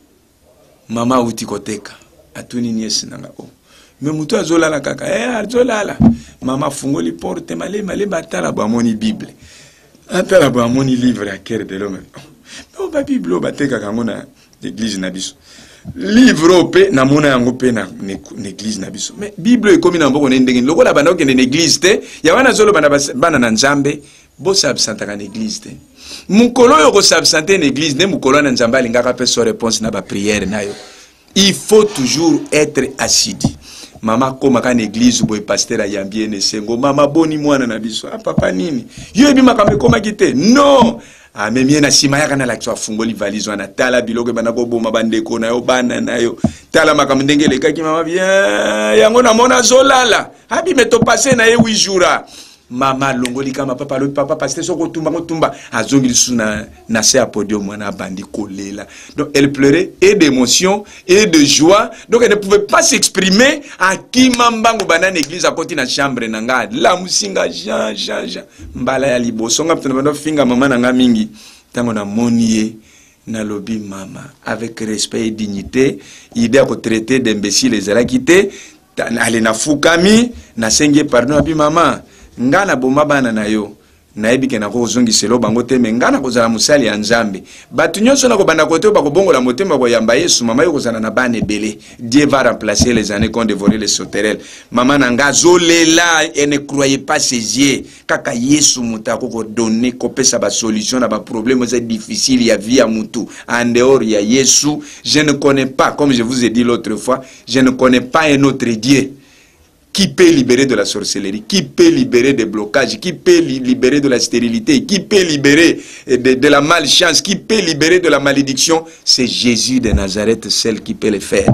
mama uti koteka. Atuni niesi nanga o. Mais mutu azolala kaka azolala mama fungoli porte male batala ba moni Bible atala ba moni livre à cœur de l'homme mais ba Bible bateka kango na église na biso livre ope na mona yango pe na église na biso mais Bible ekomi na mboko ndenge lokola bana okende na église te ya wana zolo bana na nzambe bo s'absenta na église te mukolo yo ko s'absenter na église ne mukolo na nzambe alingaka pe so réponse na ba prière nayo. Il faut toujours être assidu. Mama koma ka église boy pasteur ayambie ne sengo mama boni mwana na biso papa nini yo ebi makambe koma kite non amemie na sima yaka na lakso afungoli valise wana tala biloko bana ko boma bandeko na yo bana na yo tala makambe ndengele kaki mama bien yango na mona zolala abi meto passer na ye 8 jours mama longoli kama papa le papa pasteur soko tumba azongili suna na se a podium mwana bandi kolela. Donc elle pleurait et d'émotion et de joie, donc elle ne pouvait pas s'exprimer à qui mambango banane église à côté na chambre nanga la musinga Jean mbala ya liboso nga ptana finga mama nanga mingi tango na monie na lobby mama avec respect et dignité idée à traiter d'imbécile les ala quitté aller na fukami na senge pardon abi mama ngana boma bana na yo nayebi ke na ko zongi selo bango te me ngana kozala musali ya nzambe batu nyonso na ko banda kote ba ko bongola motema ko yamba Yesu mama yo kozana na bana belé. Dieu va remplacer les années qu'on dévorait les sauterelles. Maman nanga zolela et ne croyez pas ses yeux kaka Yesu mutako ko donner ko pesa ba solution na ba problème c'est difficile ya vie ya mutu en dehors ya Yesu. Je ne connais pas, comme je vous ai dit l'autre fois, je ne connais pas un autre Dieu qui peut libérer de la sorcellerie, qui peut libérer des blocages, qui peut libérer de la stérilité, qui peut libérer de la malchance, qui peut libérer de la malédiction. C'est Jésus de Nazareth, celle qui peut le faire.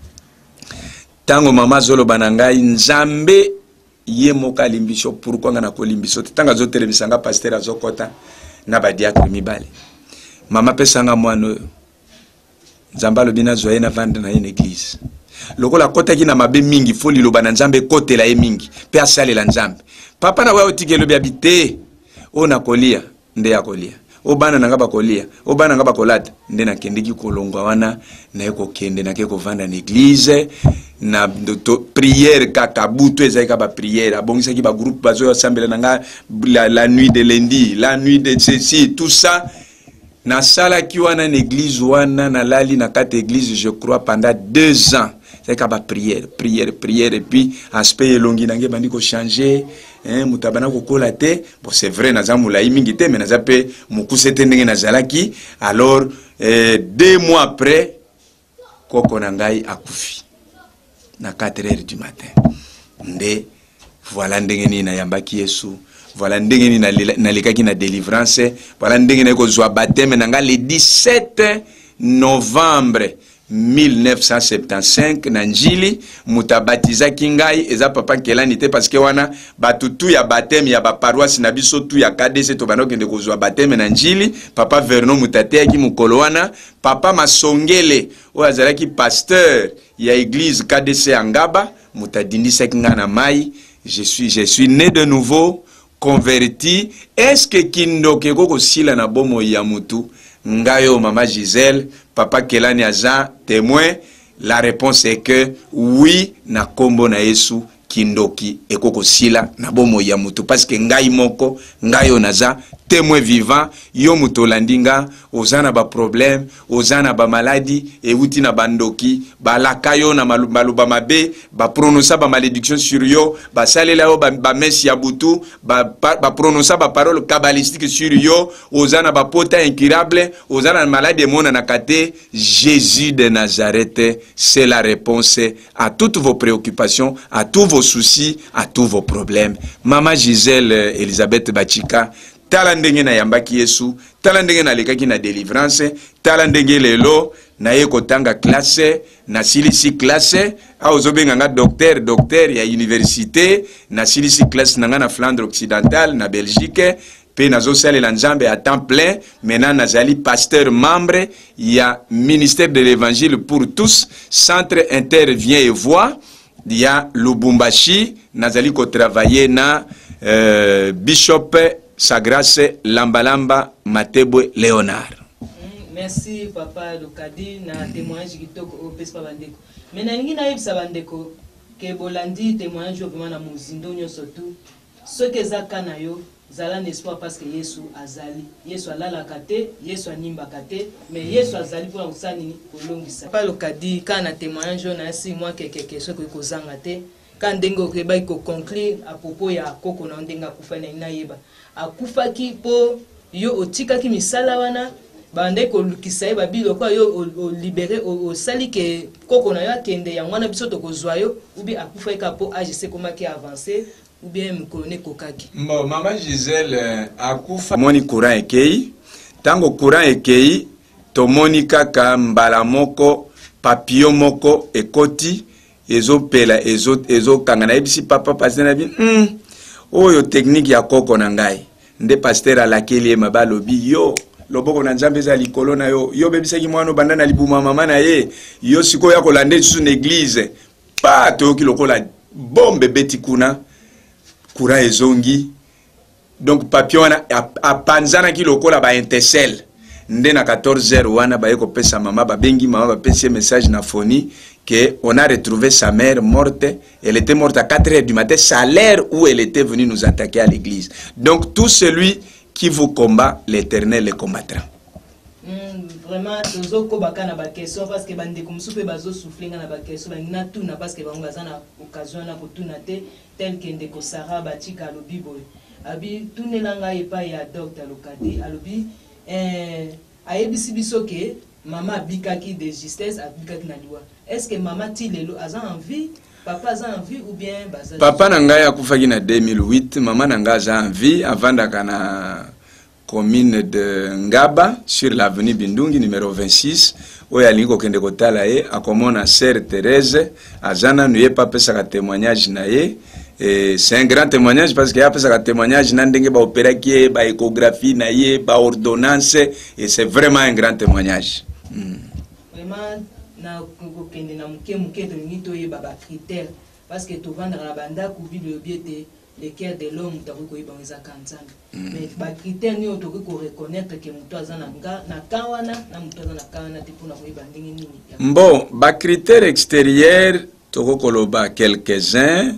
Tango mama zolo banangai nzambe ye moka limbiso pourquoi ngana ko limbiso tanga zo telemisanga pasteur azokota na ba diacre mibale. Mama pesanga mwana nzamba lobina zoye na vendre na une église. Lokola kota ki na mabe mingi foli loba na nzambe kote la ye mingi pe asale la nzambe papa na wa otike lobi habité o na kolia nde ya kolia o bana na ngaba kolia o bana ngaba kolata nde na kendeki kolongwa wana na yeko kende na ke ko vanda na église na prière kaka butu ezaka ba prière abongisa ki ba groupe bazo assemblée na nga la nuit de lundi la nuit de ceci tout ça na sala ki wana na église wana na lali na kate église je crois pendant 2 ans. C'est qu'à prière et puis aspect longi nange bandi ko changer mutabana ko kolate bon c'est vrai naza mulai mingi te mais naza pe mukusete ndenge nazalaki alors 2 mois après koko nangai akufi na 4h du matin nde voilà ndenge ni na yambaki Yesu voilà ndenge ni na lekaki na délivrance voilà ndenge na ko zwa baptême nanga le 17 novembre 1975 na njili mutabatiza kingai eza papa kelani te parce que wana batutu ya baptême ya ba paroisse na biso tu ya KDC to banoke ndeko zwa baptême na njili papa Vernon mutate ki mukolo wana papa Masongele o azalaki pasteur ya église KDC Angaba mutadindisa kingana mai, je suis né de nouveau, converti. Est-ce que kindoke koko sila na bomo ya mutu? Ngayo mama Gisèle, papa Kelani aza témoin. La réponse est que oui, na kombo na Yesu kindoki ekoko sila na bomo ya mutu, parce que ngai moko ngai onaza témoin vivant yo muto landinga ozana ba problème, ozana ba maladie et uti na bandoki ba lakayo na maluba mabe ba prononcer ba malédiction sur yo, ba salela yo ba mesi ya butu, ba prononcer ba parole kabbalistique sur yo, ozana ba pota incurable, ozana na maladie mona na kate. Jésus de Nazareth, c'est la réponse à toutes vos préoccupations, à tous vos soucis, à tous vos problèmes. Maman Gisèle Elisabeth Bachika, tala ndenge na yambaki Yesu, tala ndenge na lekaki na délivrance, tala ndenge lelo na ye kotanga classe, na silisi classe, a ozobenga nga docteur ya université, na silisi classe na nga na Flandre occidentale, na Belgique, pe nazo salela nzambe à temps plein. Maintenant nazali pasteur membre, il y a ministère de l'évangile pour tous, centre intervient et voix. Il y a Lubumbashi, nazali ko travailler na Bishop Sa Grâce Lambalamba Matebwe Léonard. Merci papa Lokadi na témoignage kitoko au pesa bandeko. Maintenant ngina yebisa bandeko ke bolandi témoignage vraiment na muzindo nyoso tu. Ce que zakana yo zala n'espoir parce que Yesu azali. Yesu alala kate, Yesu animba kate, mais Yesu azali pour usani kolongisa. Papa Lokadi kana témoignage na si moi quelque chose que kozanga te. Quand dengo keba ko conclure à propos ya koko na ndenga kufa na yeba. Akufaki po yo otikaki misala wana bande ko lukisa ba biloko yo o libérer o sali ke koko na yo akende ya mwana biso to kozwa yo ubi akufa ka po agisse comment ki avancer ou bien mkolone kokaki. Bon, maman Gisèle akufa moni courant ekei, tango courant ekei tomoni kaka mbala moko papillon moko ekoti ezo pela ezo kangana ebisi papa pasena bi oyo technique ya koko na ngai nde pasteur alakeli e mabalobi yo loboko na nzambe za likolo na yo yo bebisaki mwana banda na libuma mama na ye yo siko ya kolande su na église pa toki lokola bombe beti kuna courant ezongi donc papillon wana apanzana ki lokola ba intercelle nde na 14h wana ba yeko pesa mama ba bengi mama ba pesa message na phone que on a retrouvé sa mère morte. Elle était morte à 4h du matin, c'est à l'heure où elle était venue nous attaquer à l'église. Donc tout celui qui vous combat, l'Éternel le combattra. Vraiment, tozoko bakana ba question parce que bande comme soupe bazo souffler na ba question na tout na parce que bangaza na occasion na kotuna te tel que ndeko Sarah batika lo bibo. Abi tunelanga epa ya docteur Lokadi alobi ayebisi biso ke maman bikaki de justesse abikaki na liwa. Est-ce que maman Tilelo a envie, papa a envie ou bien baza? Papa nanga akufaki na 2008, maman nanga a envie avant na commune de Ngaba sur l'avenue Bindungi numéro 26 où yalingi kokende kotala ye akomona sœur Thérèse azana nuye pa pesa ka témoignage na ye. Et c'est un grand témoignage parce qu'il y a un témoignage n'andenge ba opéraki ba échographie na ye ba ordonnance et c'est vraiment un grand témoignage. Vraiment na kokende na muke to ngito ye ba critères parce que to vendre la banda ku vivre le bien le cœur de l'homme to ko yiba ngeza kanzana mais ba critères ni to ko reconnaître que muto azana na kawana na muto azana kawana te pour na ko yiba ndenge nini. Bon, ba critères extérieurs to ko koloba quelques-uns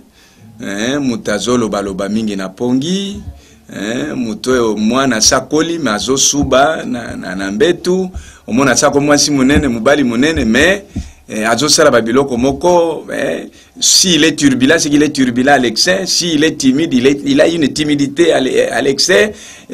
mutazolo baloba mingi na pongi muto mwana sakoli mazo suba na mbetu omona sako mwasi munene mubali munene mais azo sala babiloko moko s'il est turbulent c'est qu'il est turbulent à l'excès, s'il est timide il a une timidité à l'excès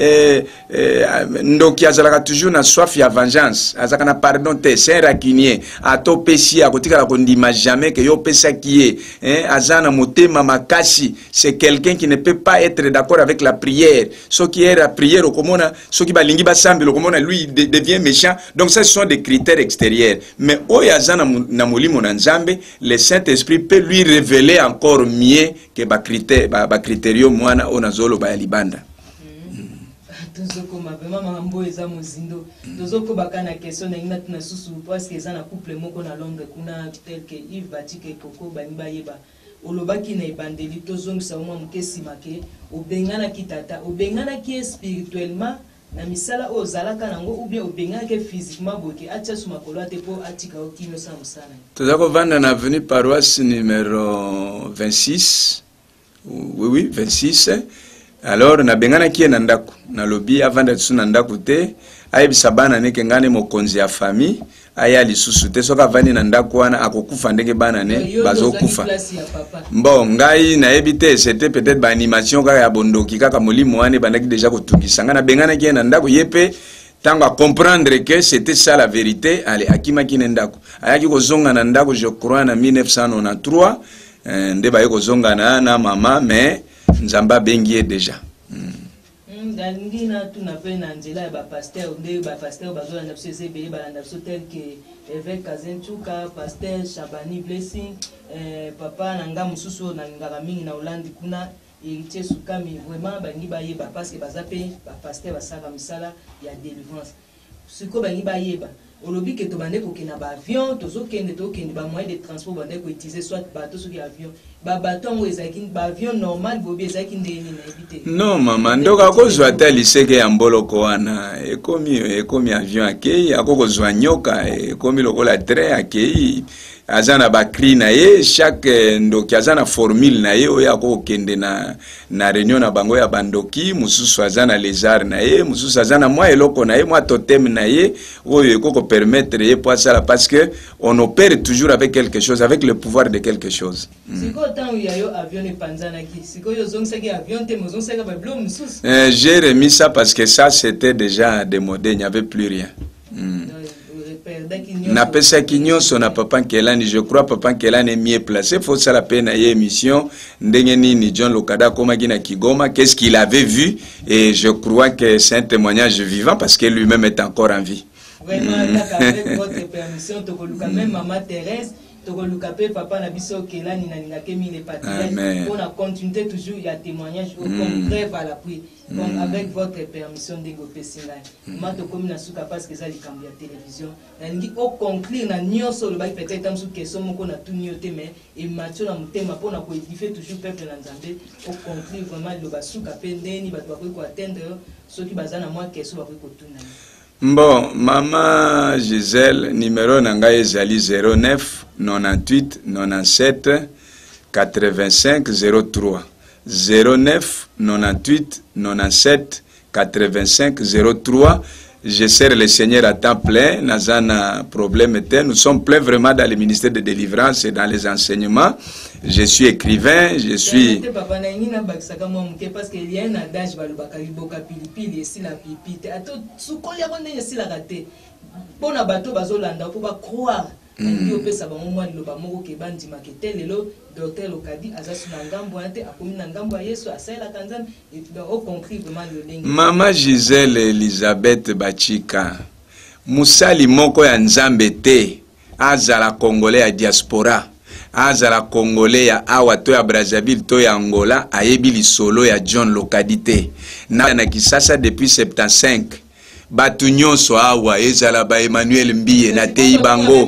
donc il y a toujours na soif ya vengeance azaka na pardon te c'est rancunier ato pesi akotika la kondima jamais que yo pesa qui est azana motema makasi, c'est quelqu'un qui ne peut pas être d'accord avec la prière, ce qui est la prière okomona ce qui balingi basambi okomona lui devient méchant. Donc ça ce sont des critères extérieurs, mais oyazana na molimo na nzambe le Saint-Esprit peut lui révéler encore mieux que ba critérium mwana onazolo ba libanda. Tozoko mabema mambo eza mozindo tozoko bakana question na ngina tuna susu parce que eza na couple moko na Londres kuna tel que Yves Batike Koko bani bayeba olobaki na ebandeli tozongisa mwa moke nsima ke obenganaki tata obenganaki spirituellement na misala oyo ozalaka nango ou bien obenganaki physiquement boke atia su makolo ate mpo atika okino sa mosala toza kovanda na avenue paroisse numéro 26 oui 26 alors nabenganaki ye na ndako nalobi avanda tisu na ndako te ayebisa bana neke ngane mokonzi ya famille aya lisusu te soki avandi na ndako wana akokufa ndenge bana ne bazokufa bon ngai nayebi te c'était peut-être baanimation kaka ya bondoki kaka molimo wana ebandaki deja kotungisa ngai nabenganaki ye na ndako ye mpe ntango comprendre que c'était ça la vérité ale akimaki na ndako ayaki kozonga na ndako je crois na 1993 nde baye kozonga na mama mais nzamba bengi ye deja Dangi na tu na pe na nzela ba pasteur nde ba pasteur bazolanda biso ezebele balanda biso tel que évêque Kazenchuka, pasteur Shabani Blessing, papa nanga mususu na ngara mingi na Hollande kuna héritier Sukami vraiment bangi bayeba parce que bazape ba pasteur basaka misala ya délivrance. Siko bangi bayeba olobi ke to bande ko kena ba avion tozokende ba moyen de transport bande ko utiliser soit bateau soki avion ba bateau ezaki ba avion normal bobi ezaki ndeni na éviter non mama ndoka kozwa ta liseke ya mboloko wana ekomi avion akei akokozwa nyoka ekomi lokola train akei azana ba cri na ye chaque ndoki azana formule na ye oya ko kende na réunion na bango ya bandoki mususu azana lézard na ye mususu azana mwa eloko na ye mwa totem na ye oyo eko permettre ye pour ça parce que on opère toujours avec quelque chose avec le pouvoir de quelque chose. J'ai remis ça parce que ça c'était déjà démodé, il n'y avait plus rien. Na pesa kinyoso na papa Nkelani, je crois papa Nkelani est mieux placé. Faut ça la peine à émission ndenge nini John Lokada koma gina Kigoma, qu'est-ce qu'il avait vu, et je crois que c'est un témoignage vivant parce que lui-même est encore en vie. Vraiment avec votre permission tokoluka même maman Thérèse tokoluka pe papa na biso Kelani na ningake mi les patriarches on a continué toujours il y a témoignage au bref à l'appui. Donc avec votre permission ndego pesinga mato komi na suka parce que ça likambo ya télévision na ngi au conclure na nyonso le bac peut-être am su question moko na tout nyote mais et matio na mutema pona ko édifier toujours peuple na Nzambe au conclure vraiment le basuka pe ndeni bato ba ko atteindre ceux qui bazana moi question ba ko tuna. Bon, maman Gisèle, numéro nangaye ezali 09 98 97 85 03 09 98 97 85 03. Je sers le Seigneur à temps plein, nazana problème était. Nous sommes pleins vraiment dans le ministère de délivrance et dans les enseignements. Je suis écrivain, je suis... Parce qu'il y a un adage, croire. Maman Gisèle Elisabeth Bachika Musali moko ya Nzambe te azala congolais ya diaspora azala congolais ya awa to ya Brazzaville to ya Angola ayebi lisolo ya John Lokadite na Kisasa depuis 75 batu nyonso awa ezala ba Emmanuel Mbiye na tei bango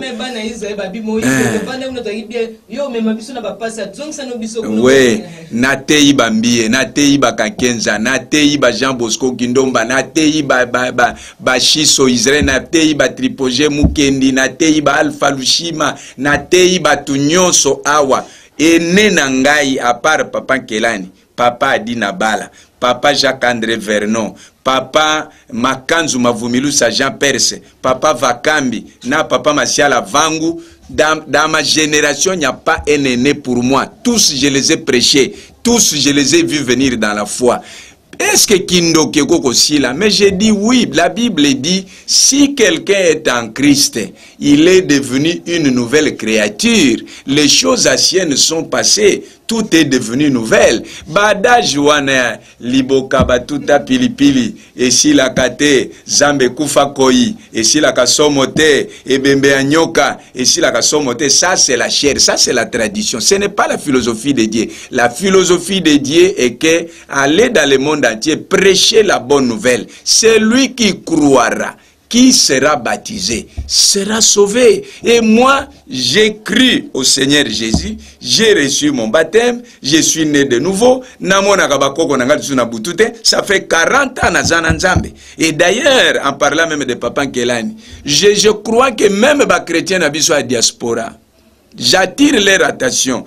we na tei ba Mbiye na tei ba Kankenza na tei ba Jean Bosco Kindomba na tei ba Shiso Israel na tei ba Tripoje Mukendi na tei ba Alpha Lushima na tei batu nyonso awa ene na ngai a part papa Nkelani papa Adina Bala papa Jacques-André Vernon, papa Makanzu Mavumilu Jean Perse, papa Vakambi, na papa Masiala Vangu. Dans ma génération, il n'y a pas un aîné pour moi. Tous, je les ai prêchés. Tous, je les ai vus venir dans la foi. Est-ce que Kindo Keko aussi là? Mais j'ai dit oui, la Bible dit, si quelqu'un est en Christ, il est devenu une nouvelle créature. Les choses anciennes sont passées, tout est devenu nouvelle. Bada Joana, Liboka Batuta Pilipili, et si la kate, Zambe Kufa Koi, et si la kasomote, et Bembe Anyoka, et si la kasomote, ça c'est la chair, ça c'est la tradition. Ce n'est pas la philosophie de Dieu. La philosophie de Dieu est que aller dans le monde entier, prêcher la bonne nouvelle. C'est lui qui croira, qui sera baptisé sera sauvé. Et moi, j'ai cru au Seigneur Jésus, j'ai reçu mon baptême, je suis né de nouveau. Ça fait 40 ans na Nzambe. Et d'ailleurs, en parlant même de Papa Nkelani, je crois que même les chrétiens n'habitent à la diaspora. J'attire leur attention.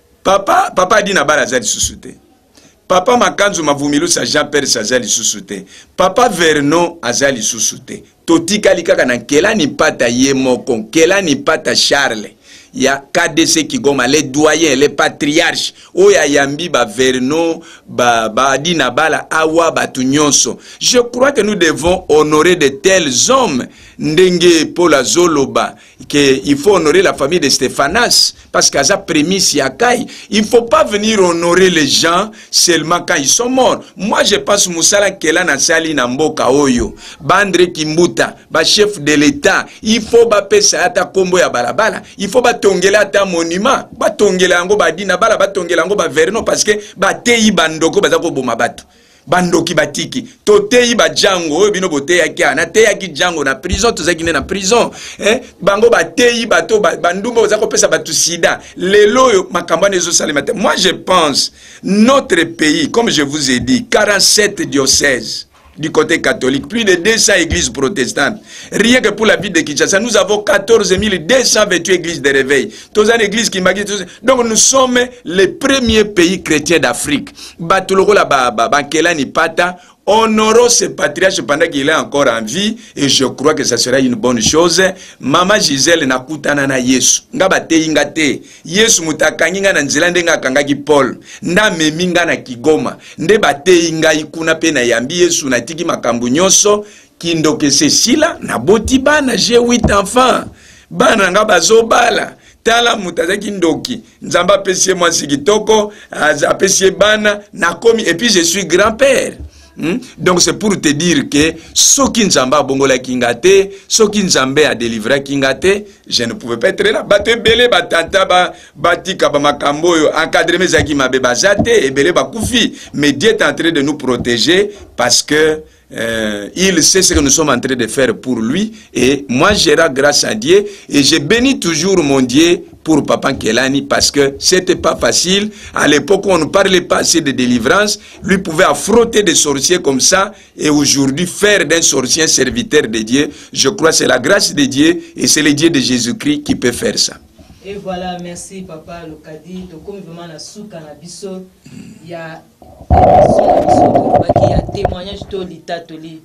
Papa dit Nabala Zali Soussouté. Papa Makanzu Mavumilu sa Jean-Père Azali Soussouté. Papa Vernon Azali Soussouté. Toti Kalikaka na Kelani Pata Yemoko, Kelani Pata Charles. Il y a KDC qui goma les doyens, les patriarches. Oya Yambi ba Vernon, ba Adina Bala Awa Batunyonso. Je crois que nous devons honorer de tels hommes. Ndenge Paul Azoloba, qu'il faut honorer la famille de Stéphanas, parce qu'à sa prémisse Yakai, il ne faut pas venir honorer les gens seulement quand ils sont morts. Moi, je pense Moussala Kela Nasali Namboka Oyo, Bandre Kimbuta, ba chef de l'État, il faut ba pesa ata kombo ya balabala, il faut ba tongela ata monument, ba tongela yango ba dina bala, ba tongela yango ba verno, parce que ba teyi bandoko bazako boma batu. Bandoki batiki totei ba jango oyo bino boteya kia na teya ki jango na prison tozaki na prison bango batei bato bandumba ozako pesa batu sida lelo yo makamba nezo salemate. Moi je pense notre pays, comme je vous ai dit, 47 diocèses du côté catholique, plus de 200 églises protestantes. Rien que pour la ville de Kinshasa, nous avons 14 228 églises de réveil. Tous les églises qui m'agissent. Donc nous sommes les premiers pays chrétiens d'Afrique. Batuloko la Bankela ni Pata, honorons ce patriarche pendant qu'il est encore en vie, et je crois que ça sera une bonne chose. Mama Gisèle nakutana na Yesu. Nga bate ingate. Yesu mutakanginga na nzilande nga kangaki Paul. Nda meminga na Kigoma. Nde bate inga ikuna pe na yambi Yesu na tiki makambu nyonso. Kindoke Cécile na boti bana, j'ai 8 enfants. Bana nga bazobala. Tala mutazaki ndoki. Nzamba pesie moi sikitoko, apesie bana, na komi, et puis je suis grand-père. Donc c'est pour te dire que ce qui Nzamba bongola kingate, ce qui Nzamba a délivré kingate, je ne pouvais pas être là. Bate belé batanta batika ba makambo yo encadrer mes aki mabe bazate et belé ba kufi, mais Dieu est en train de nous protéger parce que il sait ce que nous sommes en train de faire pour lui, et moi je rends grâce à Dieu et je bénis toujours mon Dieu pour Papa Nkelani, parce que c'était pas facile. À l'époque on ne parlait pas assez de délivrance, lui pouvait affronter des sorciers comme ça, et aujourd'hui faire d'un sorcier un serviteur de Dieu. Je crois que c'est la grâce de Dieu et c'est le Dieu de Jésus-Christ qui peut faire ça. Et voilà, merci Papa Lokadi. Donc comme vraiment la souka na biso, il y a témoignage to lita toli.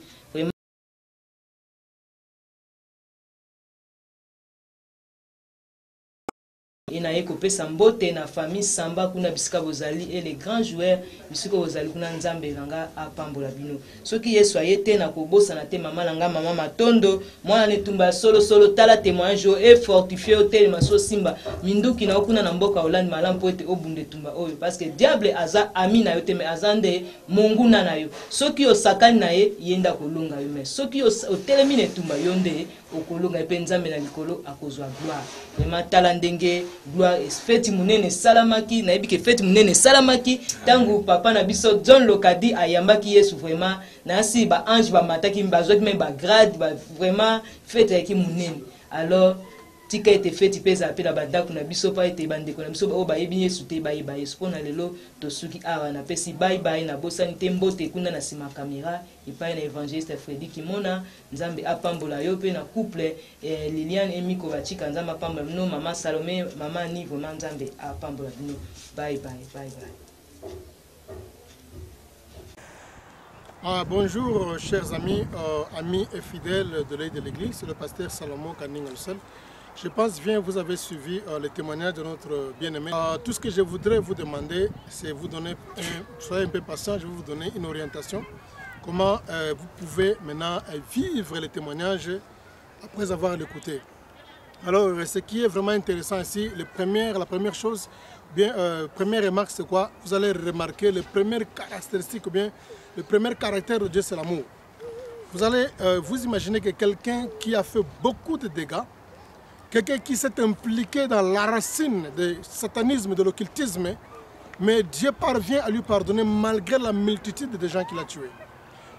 Et na yeko pesa mbote na famille Samba kuna bisika bozali et les grands joueurs bisika bozali kuna Nzambe nanga apambola bino. Soki Yesu ayete na kobosa na te mama nanga mama Matondo, mwana netumba solo tala témoignage et fortifié hotel maso simba minduki na okuna na mboka Hollande malampo ete obunde tumba oyo parce que diable aza ami na yo te me azande mungu na yo. Soki osakani na ye yenda kolonga yo me. Soki otelemi ne tumba yonde okolonga epe Nzambe na likolo akozwa gloire. Vraiment tala ndenge gloire feti munene salamaki na yebi ke feti munene salamaki tangu papa na biso John Lokadi ayambaki Yesu vraiment na si ba ange ba mataki mbazwa ki même ba grade ba vraiment feti ki munene. Alors tika ete feti pesa pe na bandako na biso pa ete bandeko na biso ba yebi Yesu te ba yeba Yesu pona lelo to suki awa na pesi bye na bosani te mbote kuna na sima caméra epai na évangéliste Freddy Kimona Nzambe apambola yo pe na couple Liliane Emiko Bachika Nzambe apambola no mama Salomé mama ni vraiment Nzambe apambola no bye. Bonjour chers amis, amis et fidèles de l'œil de l'église, c'est le pasteur Salomon Kaning Alsel. Je pense bien vous avez suivi les témoignages de notre bien-aimé. Tout ce que je voudrais vous demander, c'est vous donner, soyez un peu patient, je vais vous donner une orientation. Comment vous pouvez maintenant vivre les témoignages après avoir l'écouté. Alors ce qui est vraiment intéressant ici, la première chose, première remarque c'est quoi? Vous allez remarquer les premières caractéristiques ou bien le premier caractère de Dieu c'est l'amour. Vous allez vous imaginer que quelqu'un qui a fait beaucoup de dégâts, quelqu'un qui s'est impliqué dans la racine du satanisme, de l'occultisme, mais Dieu parvient à lui pardonner malgré la multitude de gens qu'il a tués.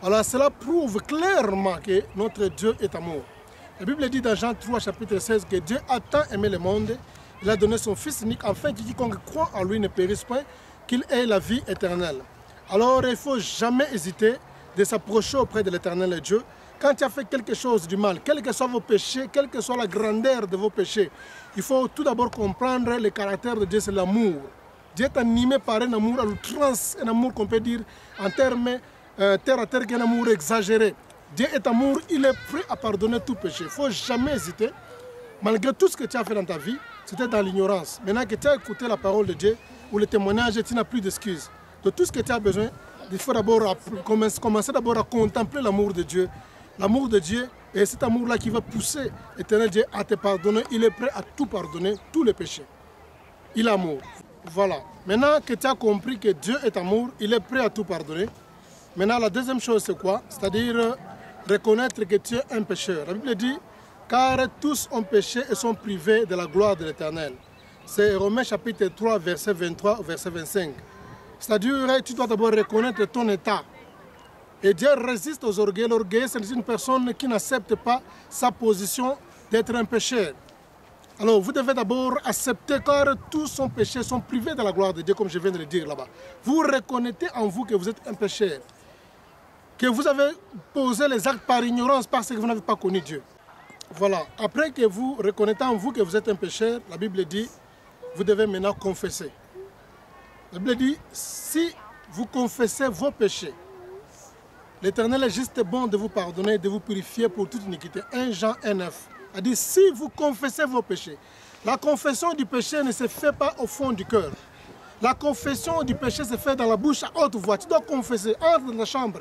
Alors cela prouve clairement que notre Dieu est amour. La Bible dit dans Jean 3, chapitre 16, que Dieu a tant aimé le monde, il a donné son Fils unique, afin que quiconque croit en lui ne périsse point, qu'il ait la vie éternelle. Alors il ne faut jamais hésiter de s'approcher auprès de l'éternel Dieu. Quand tu as fait quelque chose du mal, quels que soient vos péchés, quelle que soit la grandeur de vos péchés, il faut tout d'abord comprendre le caractère de Dieu, c'est l'amour. Dieu est animé par un amour à l'outrance, un amour qu'on peut dire en termes terre à terre, qu'un amour exagéré. Dieu est amour, il est prêt à pardonner tout péché. Il ne faut jamais hésiter, malgré tout ce que tu as fait dans ta vie, c'était dans l'ignorance. Maintenant que tu as écouté la parole de Dieu ou le témoignage, tu n'as plus d'excuses. De tout ce que tu as besoin, il faut d'abord commencer d'abord à contempler l'amour de Dieu. L'amour de Dieu, et cet amour-là qui va pousser l'éternel Dieu à te pardonner, il est prêt à tout pardonner, tous les péchés. Il est amour. Voilà. Maintenant que tu as compris que Dieu est amour, il est prêt à tout pardonner. Maintenant, la deuxième chose, c'est quoi? C'est-à-dire reconnaître que tu es un pécheur. La Bible dit, car tous ont péché et sont privés de la gloire de l'Éternel. C'est Romains chapitre 3, verset 23 au verset 25. C'est-à-dire, tu dois d'abord reconnaître ton état. Et Dieu résiste aux orgueils. L'orgueil, c'est une personne qui n'accepte pas sa position d'être un pécheur. Alors, vous devez d'abord accepter, car tous sont péchés, sont privés de la gloire de Dieu, comme je viens de le dire là-bas. Vous reconnaissez en vous que vous êtes un pécheur, que vous avez posé les actes par ignorance parce que vous n'avez pas connu Dieu. Voilà. Après que vous reconnaissez en vous que vous êtes un pécheur, la Bible dit, vous devez maintenant confesser. La Bible dit, si vous confessez vos péchés, l'Éternel est juste bon de vous pardonner, de vous purifier pour toute iniquité. 1 Jean 1,9. Il dit, si vous confessez vos péchés, la confession du péché ne se fait pas au fond du cœur. La confession du péché se fait dans la bouche à haute voix. Tu dois confesser, entre dans la chambre.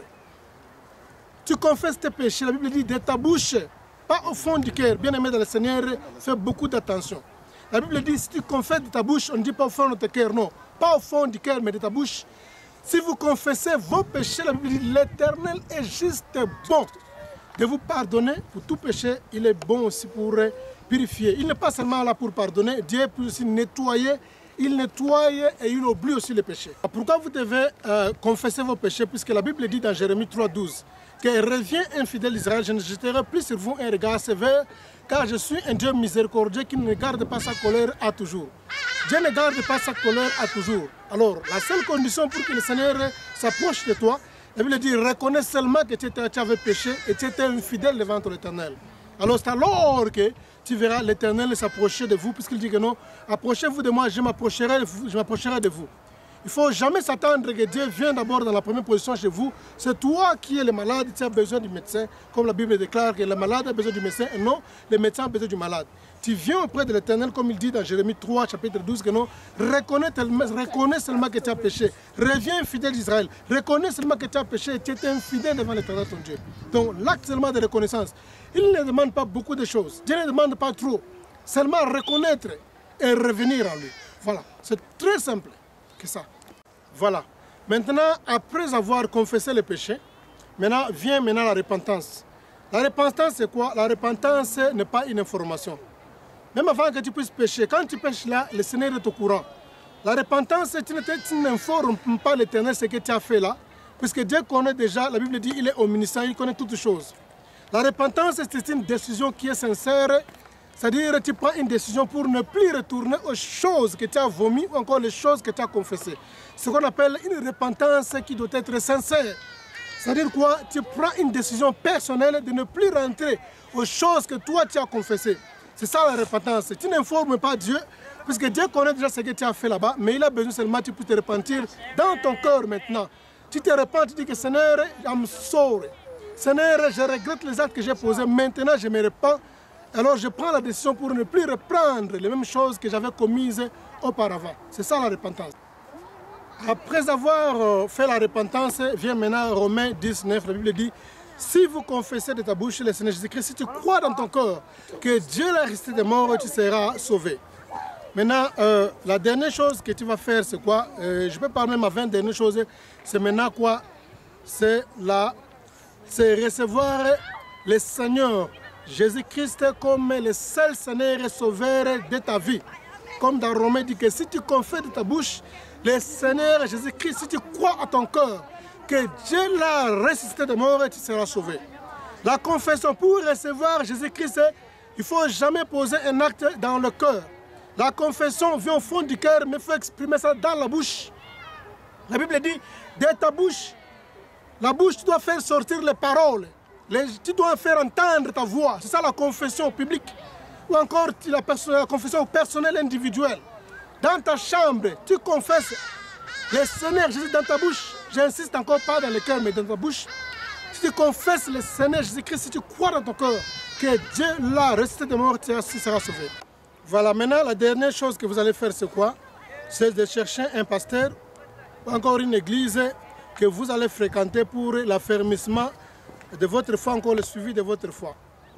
Tu confesses tes péchés, la Bible dit, de ta bouche, pas au fond du cœur. Bien-aimé dans le Seigneur, fais beaucoup d'attention. La Bible dit, si tu confesses de ta bouche, on ne dit pas au fond de ton cœur, non. Pas au fond du cœur, mais de ta bouche. Si vous confessez vos péchés, la Bible dit, l'Éternel est juste bon de vous pardonner pour tout péché. Il est bon aussi pour purifier. Il n'est pas seulement là pour pardonner, Dieu peut aussi nettoyer. Il nettoie et il oublie aussi les péchés. Pourquoi vous devez confesser vos péchés? Puisque la Bible dit dans Jérémie 3,12 que reviens infidèle Israël, je ne jeterai plus sur vous un regard sévère, car je suis un Dieu miséricordieux qui ne garde pas sa colère à toujours. Dieu ne garde pas sa colère à toujours. Alors, la seule condition pour que le Seigneur s'approche de toi, la Bible dit, reconnais seulement que tu avais péché et tu étais infidèle devant l'Éternel. Alors, c'est alors que tu verras l'Éternel s'approcher de vous, puisqu'il dit que non, approchez-vous de moi, je m'approcherai de vous. Il ne faut jamais s'attendre que Dieu vienne d'abord dans la première position chez vous. C'est toi qui es le malade, tu as besoin du médecin. Comme la Bible déclare que le malade a besoin du médecin et non, le médecin a besoin du malade. Tu viens auprès de l'Éternel, comme il dit dans Jérémie 3, chapitre 12, que non, reconnais seulement que tu as péché. Reviens fidèle d'Israël. Reconnais seulement que tu as péché et tu es infidèle devant l'Éternel ton Dieu. Donc l'acte seulement de reconnaissance, il ne demande pas beaucoup de choses. Dieu ne demande pas trop. Seulement reconnaître et revenir à lui. Voilà, c'est très simple que ça. Voilà. Maintenant, après avoir confessé le péché, vient la repentance. La repentance, c'est quoi? La repentance n'est pas une information. Même avant que tu puisses pécher, quand tu pêches là, le Seigneur est au courant. La repentance, tu n'informes pas l'Éternel ce que tu as fait là, puisque Dieu connaît déjà, la Bible dit, il est omniscient, il connaît toutes choses. La repentance, c'est une décision qui est sincère, c'est-à-dire tu prends une décision pour ne plus retourner aux choses que tu as vomies ou encore les choses que tu as confessées. Ce qu'on appelle une repentance qui doit être sincère. C'est-à-dire quoi? Tu prends une décision personnelle de ne plus rentrer aux choses que toi tu as confessées. C'est ça la repentance. Tu n'informes pas Dieu, puisque Dieu connaît déjà ce que tu as fait là-bas, mais il a besoin seulement que tu puisses te repentir dans ton cœur maintenant. Tu te repens, tu dis que Seigneur, I'm sorry. Seigneur, je regrette les actes que j'ai posés, maintenant je me repens. Alors je prends la décision pour ne plus reprendre les mêmes choses que j'avais commises auparavant. C'est ça la repentance. Après avoir fait la repentance, vient maintenant Romains 19, la Bible dit, si vous confessez de ta bouche le Seigneur Jésus-Christ, si tu crois dans ton cœur que Dieu l'a resté des morts, tu seras sauvé. Maintenant, la dernière chose que tu vas faire, c'est quoi? Je peux parler ma 20 dernière chose, c'est maintenant quoi? C'est recevoir le Seigneur Jésus-Christ comme le seul Seigneur et Sauveur de ta vie. Comme dans Romains dit que si tu confesses de ta bouche le Seigneur Jésus-Christ, si tu crois à ton cœur que Dieu l'a ressuscité de mort et tu seras sauvé. La confession, pour recevoir Jésus-Christ, il ne faut jamais poser un acte dans le cœur. La confession vient au fond du cœur, mais il faut exprimer ça dans la bouche. La Bible dit, de ta bouche, la bouche, tu dois faire sortir les paroles. Tu dois faire entendre ta voix. C'est ça la confession publique. Ou encore la confession personnelle individuelle. Dans ta chambre, tu confesses le Seigneur Jésus dans ta bouche. J'insiste encore pas dans le cœur, mais dans ta bouche. Si tu confesses le Seigneur Jésus-Christ, si tu crois dans ton cœur que Dieu l'a ressuscité de mort, tu seras sauvé. Voilà, maintenant la dernière chose que vous allez faire, c'est quoi? C'est de chercher un pasteur ou encore une église que vous allez fréquenter pour l'affermissement de votre foi, encore le suivi de votre foi.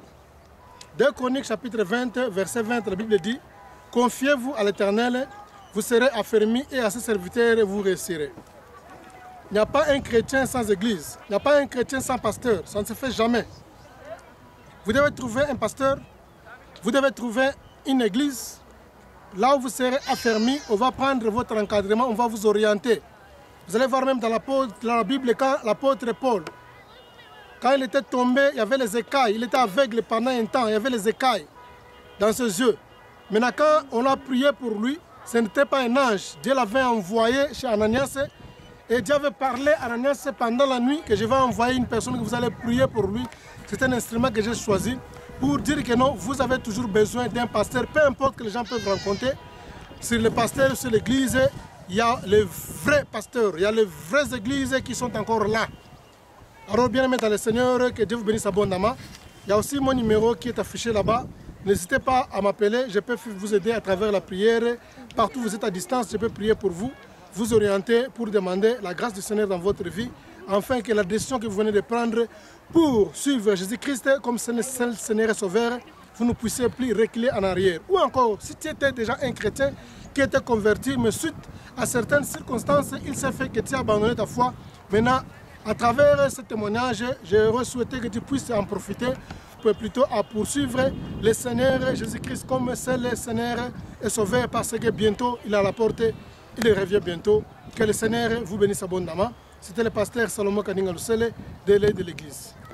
2 Chroniques chapitre 20, verset 20, la Bible dit, confiez-vous à l'Éternel, vous serez affermis et à ses serviteurs vous réussirez. Il n'y a pas un chrétien sans église, il n'y a pas un chrétien sans pasteur, ça ne se fait jamais. Vous devez trouver un pasteur, vous devez trouver une église, là où vous serez affermis, on va prendre votre encadrement, on va vous orienter. Vous allez voir même dans la Bible, quand l'apôtre Paul, quand il était tombé, il y avait les écailles, il était aveugle pendant un temps, il y avait les écailles dans ses yeux. Maintenant, quand on a prié pour lui, ce n'était pas un ange, Dieu l'avait envoyé chez Ananias, et Dieu avait parlé à Ananias pendant la nuit que je vais envoyer une personne que vous allez prier pour lui. C'est un instrument que j'ai choisi pour dire que non, vous avez toujours besoin d'un pasteur, peu importe que les gens peuvent rencontrer. Sur le pasteur, sur l'église, il y a les vrais pasteurs, il y a les vraies églises qui sont encore là. Alors bien aimé dans le Seigneur, que Dieu vous bénisse abondamment. Il y a aussi mon numéro qui est affiché là-bas. N'hésitez pas à m'appeler, je peux vous aider à travers la prière. Partout où vous êtes à distance, je peux prier pour vous, vous orienter pour demander la grâce du Seigneur dans votre vie, afin que la décision que vous venez de prendre pour suivre Jésus-Christ comme Seigneur et Sauveur, vous ne puissiez plus reculer en arrière. Ou encore, si tu étais déjà un chrétien qui était converti, mais suite à certaines circonstances, il s'est fait que tu as abandonné ta foi. Maintenant, à travers ce témoignage, j'aurais souhaité que tu puisses en profiter pour plutôt à poursuivre le Seigneur Jésus-Christ comme seul Seigneur et Sauveur, parce que bientôt il est à la porte, il revient bientôt. Que le Seigneur vous bénisse abondamment. C'était le pasteur Salomon Kaninga Lusele de l'Église.